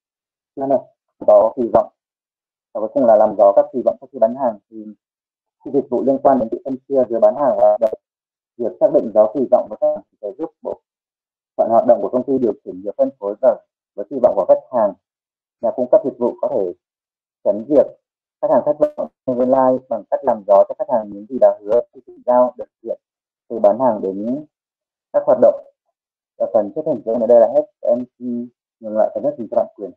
có kỳ vọng, và cuối cùng là làm rõ các kỳ vọng sau khi bán hàng. Thì khi dịch vụ liên quan đến sự phân chia giữa bán hàng và việc xác định rõ kỳ vọng của khách hàng sẽ giúp bộ phận hoạt động của công ty điều chỉnh việc phân phối với kỳ vọng của khách hàng. Nhà cung cấp dịch vụ có thể tránh việc khách hàng thất vọng trong tương lai bằng cách làm rõ cho khách hàng những gì đã hứa khi tự giao được thực hiện, từ bán hàng đến các hoạt động. Và phần thuyết trình trên ở đây là hết. Em xin ngừng lại phần thuyết trình cho bạn Quyền.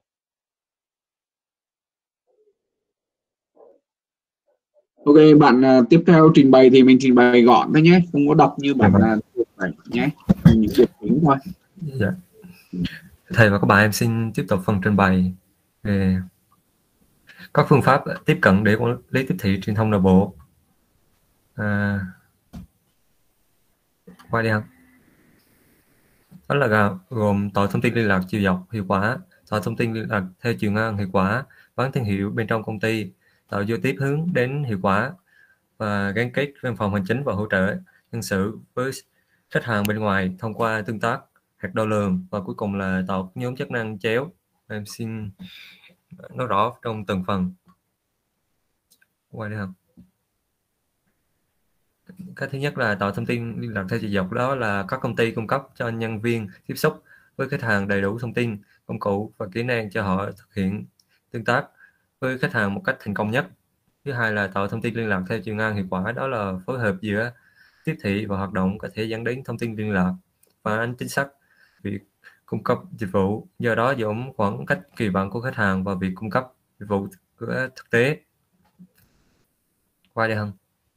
Ok, bạn tiếp theo trình bày thì mình trình bày gọn thôi nhé, không có đọc như bạn nhé, những điểm chính thôi. Dạ. Thầy và các bạn, em xin tiếp tục phần trình bày về các phương pháp tiếp cận để quản lý tiếp thị truyền thông nội bộ. Qua đi không? Đó là gồm tạo thông tin liên lạc chiều dọc hiệu quả, tạo thông tin liên lạc theo chiều ngang hiệu quả, bán thương hiệu bên trong công ty, tạo giao tiếp hướng đến hiệu quả và gắn kết văn phòng hành chính và hỗ trợ nhân sự với khách hàng bên ngoài thông qua tương tác, hạt đo lường, và cuối cùng là tạo nhóm chức năng chéo. Em xin nói rõ trong từng phần. Qua đi không? Cái thứ nhất là tạo thông tin liên lạc theo chiều dọc, đó là các công ty cung cấp cho nhân viên tiếp xúc với khách hàng đầy đủ thông tin, công cụ và kỹ năng cho họ thực hiện tương tác với khách hàng một cách thành công nhất. Thứ hai là tạo thông tin liên lạc theo chiều ngang hiệu quả, đó là phối hợp giữa tiếp thị và hoạt động có thể dẫn đến thông tin liên lạc phản ánh chính xác việc cung cấp dịch vụ, do đó giảm khoảng cách kỳ vọng của khách hàng và việc cung cấp dịch vụ của thực tế. Qua đây không?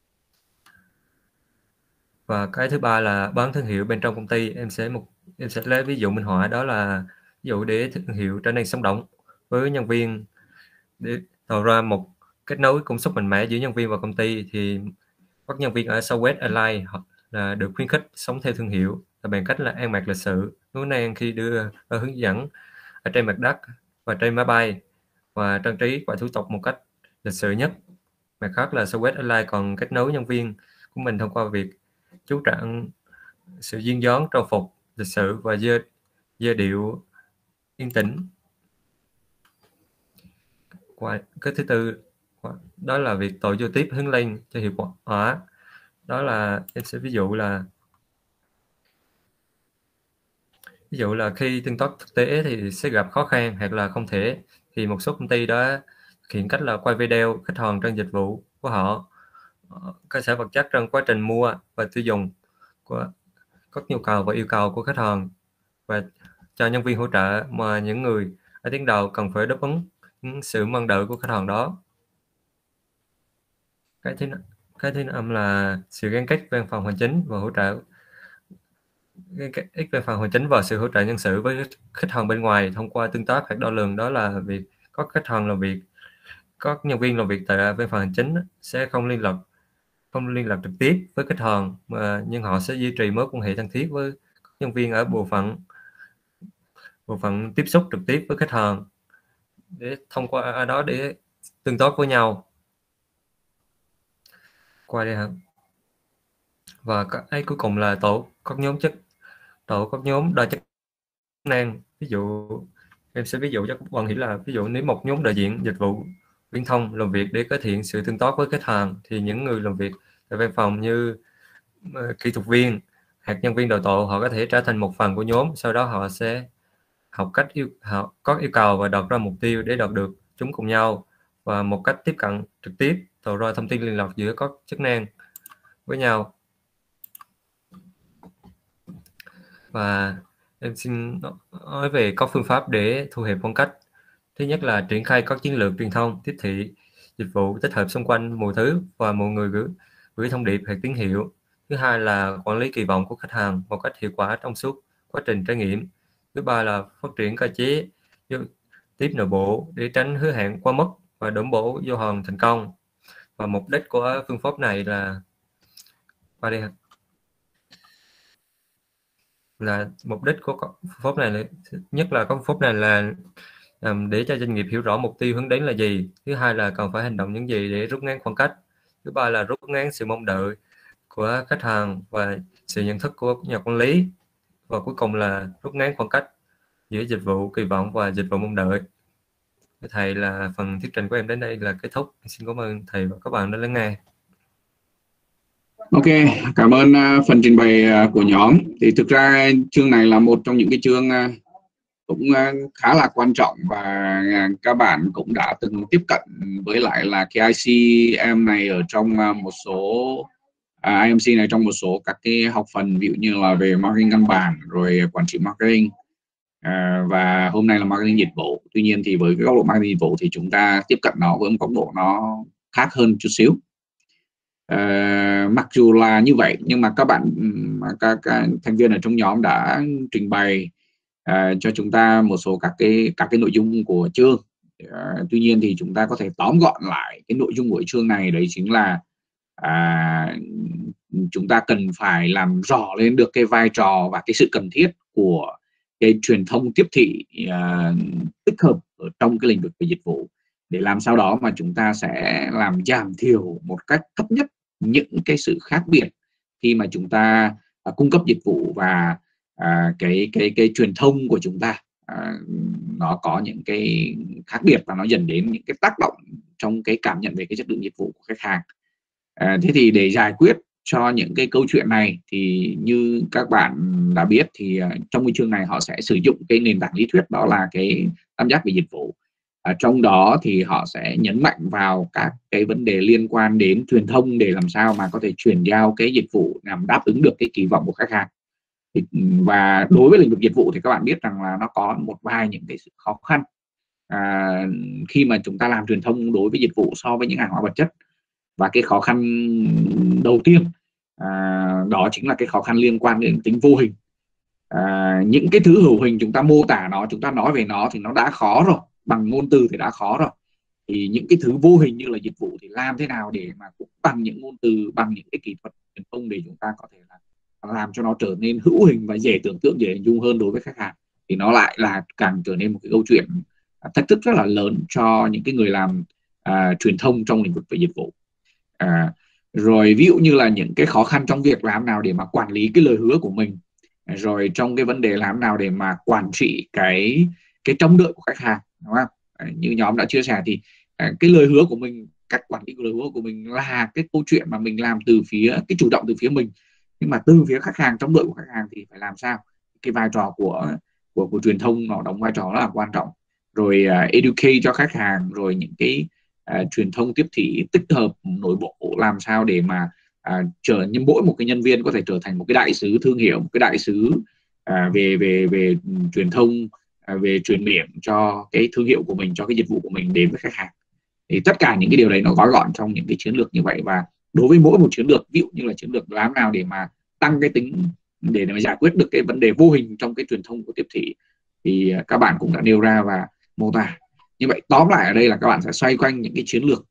Và cái thứ ba là bán thương hiệu bên trong công ty. Em sẽ lấy ví dụ minh họa, đó là ví dụ để thương hiệu trở nên sống động với nhân viên, để tạo ra một kết nối công suất mạnh mẽ giữa nhân viên và công ty, thì các nhân viên ở Southwest Airlines là được khuyến khích sống theo thương hiệu bằng cách là ăn mặc lịch sự, nối nang khi đưa ra hướng dẫn ở trên mặt đất và trên máy bay, và trang trí và thủ tục một cách lịch sự nhất. Mặt khác là Southwest Airlines còn kết nối nhân viên của mình thông qua việc chú trọng sự duyên dáng trang phục lịch sự và giai điệu yên tĩnh. Cái thứ tư đó là việc tạo giao tiếp hướng lên cho hiệu quả. Đó là em sẽ ví dụ là khi tương tác thực tế thì sẽ gặp khó khăn hoặc là không thể, thì một số công ty đã thực hiện cách là quay video khách hàng trên dịch vụ của họ, cơ sở vật chất trong quá trình mua và tiêu dùng của các nhu cầu và yêu cầu của khách hàng, và cho nhân viên hỗ trợ mà những người ở tuyến đầu cần phải đáp ứng những sự mong đợi của khách hàng đó. Cái thứ năm là sự gắn kết văn phòng hành chính và hỗ trợ. Văn phòng hành chính và sự hỗ trợ nhân sự với khách hàng bên ngoài thông qua tương tác hoặc đo lường, đó là việc các nhân viên làm việc tại văn phòng hành chính sẽ không liên lạc trực tiếp với khách hàng, nhưng họ sẽ duy trì mối quan hệ thân thiết với các nhân viên ở bộ phận tiếp xúc trực tiếp với khách hàng, để thông qua đó để tương tác với nhau. Qua đây hả? Và cái cuối cùng là tổ các nhóm đa chức năng. Ví dụ em sẽ ví dụ cho các bạn hiểu là, ví dụ nếu một nhóm đại diện dịch vụ viễn thông làm việc để cải thiện sự tương tác với khách hàng, thì những người làm việc tại văn phòng như kỹ thuật viên hoặc nhân viên đào tạo, họ có thể trở thành một phần của nhóm. Sau đó họ sẽ học cách có yêu cầu và đặt ra mục tiêu để đạt được chúng cùng nhau, và một cách tiếp cận trực tiếp, tạo ra thông tin liên lạc giữa các chức năng với nhau. Và em xin nói về các phương pháp để thu hẹp khoảng cách. Thứ nhất là triển khai các chiến lược truyền thông, tiếp thị, dịch vụ tích hợp xung quanh mọi thứ và mọi người gửi thông điệp hoặc tín hiệu. Thứ hai là quản lý kỳ vọng của khách hàng một cách hiệu quả trong suốt quá trình trải nghiệm. Thứ ba là phát triển cơ chế tiếp nội bộ để tránh hứa hẹn quá mức và đảm bảo giao hàng thành công. Và mục đích của phương pháp này là mục đích của phương pháp này là nhất là phương pháp này là để cho doanh nghiệp hiểu rõ mục tiêu hướng đến là gì. Thứ hai là cần phải hành động những gì để rút ngắn khoảng cách. Thứ ba là rút ngắn sự mong đợi của khách hàng và sự nhận thức của nhà quản lý. Và cuối cùng là rút ngắn khoảng cách giữa dịch vụ kỳ vọng và dịch vụ mong đợi. Thầy, là phần thuyết trình của em đến đây là kết thúc. Xin cảm ơn thầy và các bạn đã lắng nghe. Ok, cảm ơn phần trình bày của nhóm. Thì thực ra chương này là một trong những cái chương cũng khá là quan trọng, và các bạn cũng đã từng tiếp cận với lại là cái ICM này ở trong một số IMC này trong một số các cái học phần, ví dụ như là về marketing căn bản, rồi quản trị marketing, và hôm nay là marketing dịch vụ. Tuy nhiên thì với cái góc độ marketing dịch vụ thì chúng ta tiếp cận nó với một góc độ nó khác hơn chút xíu. Mặc dù là như vậy nhưng mà các thành viên ở trong nhóm đã trình bày cho chúng ta một số các cái nội dung của chương. Tuy nhiên thì chúng ta có thể tóm gọn lại cái nội dung của chương này, đấy chính là chúng ta cần phải làm rõ lên được cái vai trò và cái sự cần thiết của cái truyền thông tiếp thị tích hợp ở trong cái lĩnh vực về dịch vụ, để làm sao đó mà chúng ta sẽ làm giảm thiểu một cách thấp nhất những cái sự khác biệt khi mà chúng ta cung cấp dịch vụ, và cái truyền thông của chúng ta nó có những cái khác biệt và nó dẫn đến những cái tác động trong cái cảm nhận về cái chất lượng dịch vụ của khách hàng. Thế thì để giải quyết cho những cái câu chuyện này thì như các bạn đã biết thì trong cái chương này họ sẽ sử dụng cái nền tảng lý thuyết, đó là cái tam giác về dịch vụ. Trong đó thì họ sẽ nhấn mạnh vào các cái vấn đề liên quan đến truyền thông để làm sao mà có thể chuyển giao cái dịch vụ nhằm đáp ứng được cái kỳ vọng của khách hàng. Và đối với lĩnh vực dịch vụ thì các bạn biết rằng là nó có một vài những cái sự khó khăn khi mà chúng ta làm truyền thông đối với dịch vụ so với những hàng hóa vật chất. Và cái khó khăn đầu tiên đó chính là cái khó khăn liên quan đến tính vô hình. Những cái thứ hữu hình chúng ta mô tả nó, chúng ta nói về nó thì nó đã khó rồi, bằng ngôn từ thì đã khó rồi. Thì những cái thứ vô hình như là dịch vụ thì làm thế nào để mà cũng bằng những ngôn từ, bằng những cái kỹ thuật truyền thông để chúng ta có thể là làm cho nó trở nên hữu hình và dễ tưởng tượng, dễ hình dung hơn đối với khách hàng, thì nó lại là càng trở nên một cái câu chuyện thách thức rất là lớn cho những cái người làm truyền thông trong lĩnh vực về dịch vụ. Rồi ví dụ như là những cái khó khăn trong việc làm nào để mà quản lý cái lời hứa của mình, rồi trong cái vấn đề làm nào để mà quản trị cái trông đợi của khách hàng, đúng không? Như nhóm đã chia sẻ thì cái lời hứa của mình, cách quản lý của lời hứa của mình là cái câu chuyện mà mình làm từ phía cái chủ động từ phía mình, nhưng mà từ phía khách hàng, trông đợi của khách hàng thì phải làm sao? Cái vai trò của truyền thông nó đóng vai trò rất là quan trọng. Rồi educate cho khách hàng, rồi những cái truyền thông tiếp thị tích hợp nội bộ, làm sao để mà mỗi một cái nhân viên có thể trở thành một cái đại sứ thương hiệu, một cái đại sứ về truyền thông, về truyền miệng cho cái thương hiệu của mình, cho cái dịch vụ của mình đến với khách hàng. Thì tất cả những cái điều đấy nó gói gọn trong những cái chiến lược như vậy. Và đối với mỗi một chiến lược, ví dụ như là chiến lược làm nào để mà tăng cái tính, để mà giải quyết được cái vấn đề vô hình trong cái truyền thông của tiếp thị, thì các bạn cũng đã nêu ra và mô tả. Như vậy tóm lại ở đây là các bạn sẽ xoay quanh những cái chiến lược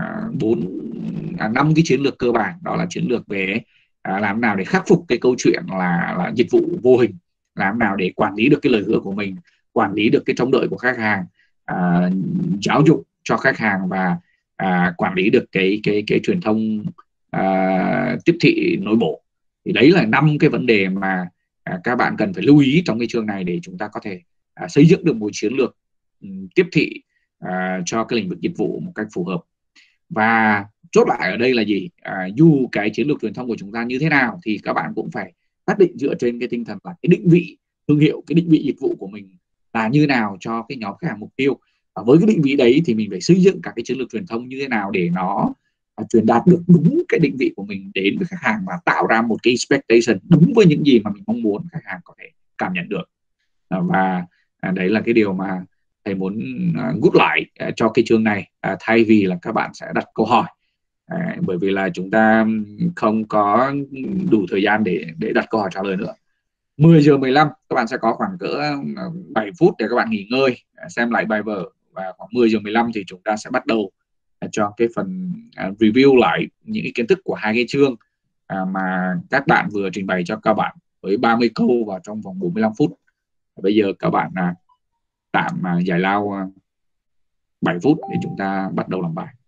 5 cái chiến lược cơ bản. Đó là chiến lược về làm nào để khắc phục cái câu chuyện là dịch vụ vô hình, làm nào để quản lý được cái lời hứa của mình, quản lý được cái trông đợi của khách hàng, giáo dục cho khách hàng, và quản lý được cái truyền thông tiếp thị nội bộ. Thì đấy là 5 cái vấn đề mà các bạn cần phải lưu ý trong cái chương này để chúng ta có thể xây dựng được một chiến lược tiếp thị cho cái lĩnh vực dịch vụ một cách phù hợp. Và chốt lại ở đây là gì? Dù cái chiến lược truyền thông của chúng ta như thế nào thì các bạn cũng phải xác định dựa trên cái tinh thần là cái định vị thương hiệu, cái định vị dịch vụ của mình là như nào cho cái nhóm khách hàng mục tiêu. Và với cái định vị đấy thì mình phải xây dựng các cái chiến lược truyền thông như thế nào để nó truyền đạt được đúng cái định vị của mình đến với khách hàng và tạo ra một cái expectation đúng với những gì mà mình mong muốn khách hàng có thể cảm nhận được. Và đấy là cái điều mà thầy muốn rút lại cho cái chương này, thay vì là các bạn sẽ đặt câu hỏi, bởi vì là chúng ta không có đủ thời gian để đặt câu hỏi trả lời nữa. 10 giờ 15 các bạn sẽ có khoảng cỡ 7 phút để các bạn nghỉ ngơi, xem lại bài vở, và khoảng 10 giờ 15 thì chúng ta sẽ bắt đầu cho cái phần review lại những cái kiến thức của hai cái chương mà các bạn vừa trình bày cho các bạn với 30 câu vào trong vòng 45 phút. Bây giờ các bạn tạm giải lao 7 phút để chúng ta bắt đầu làm bài.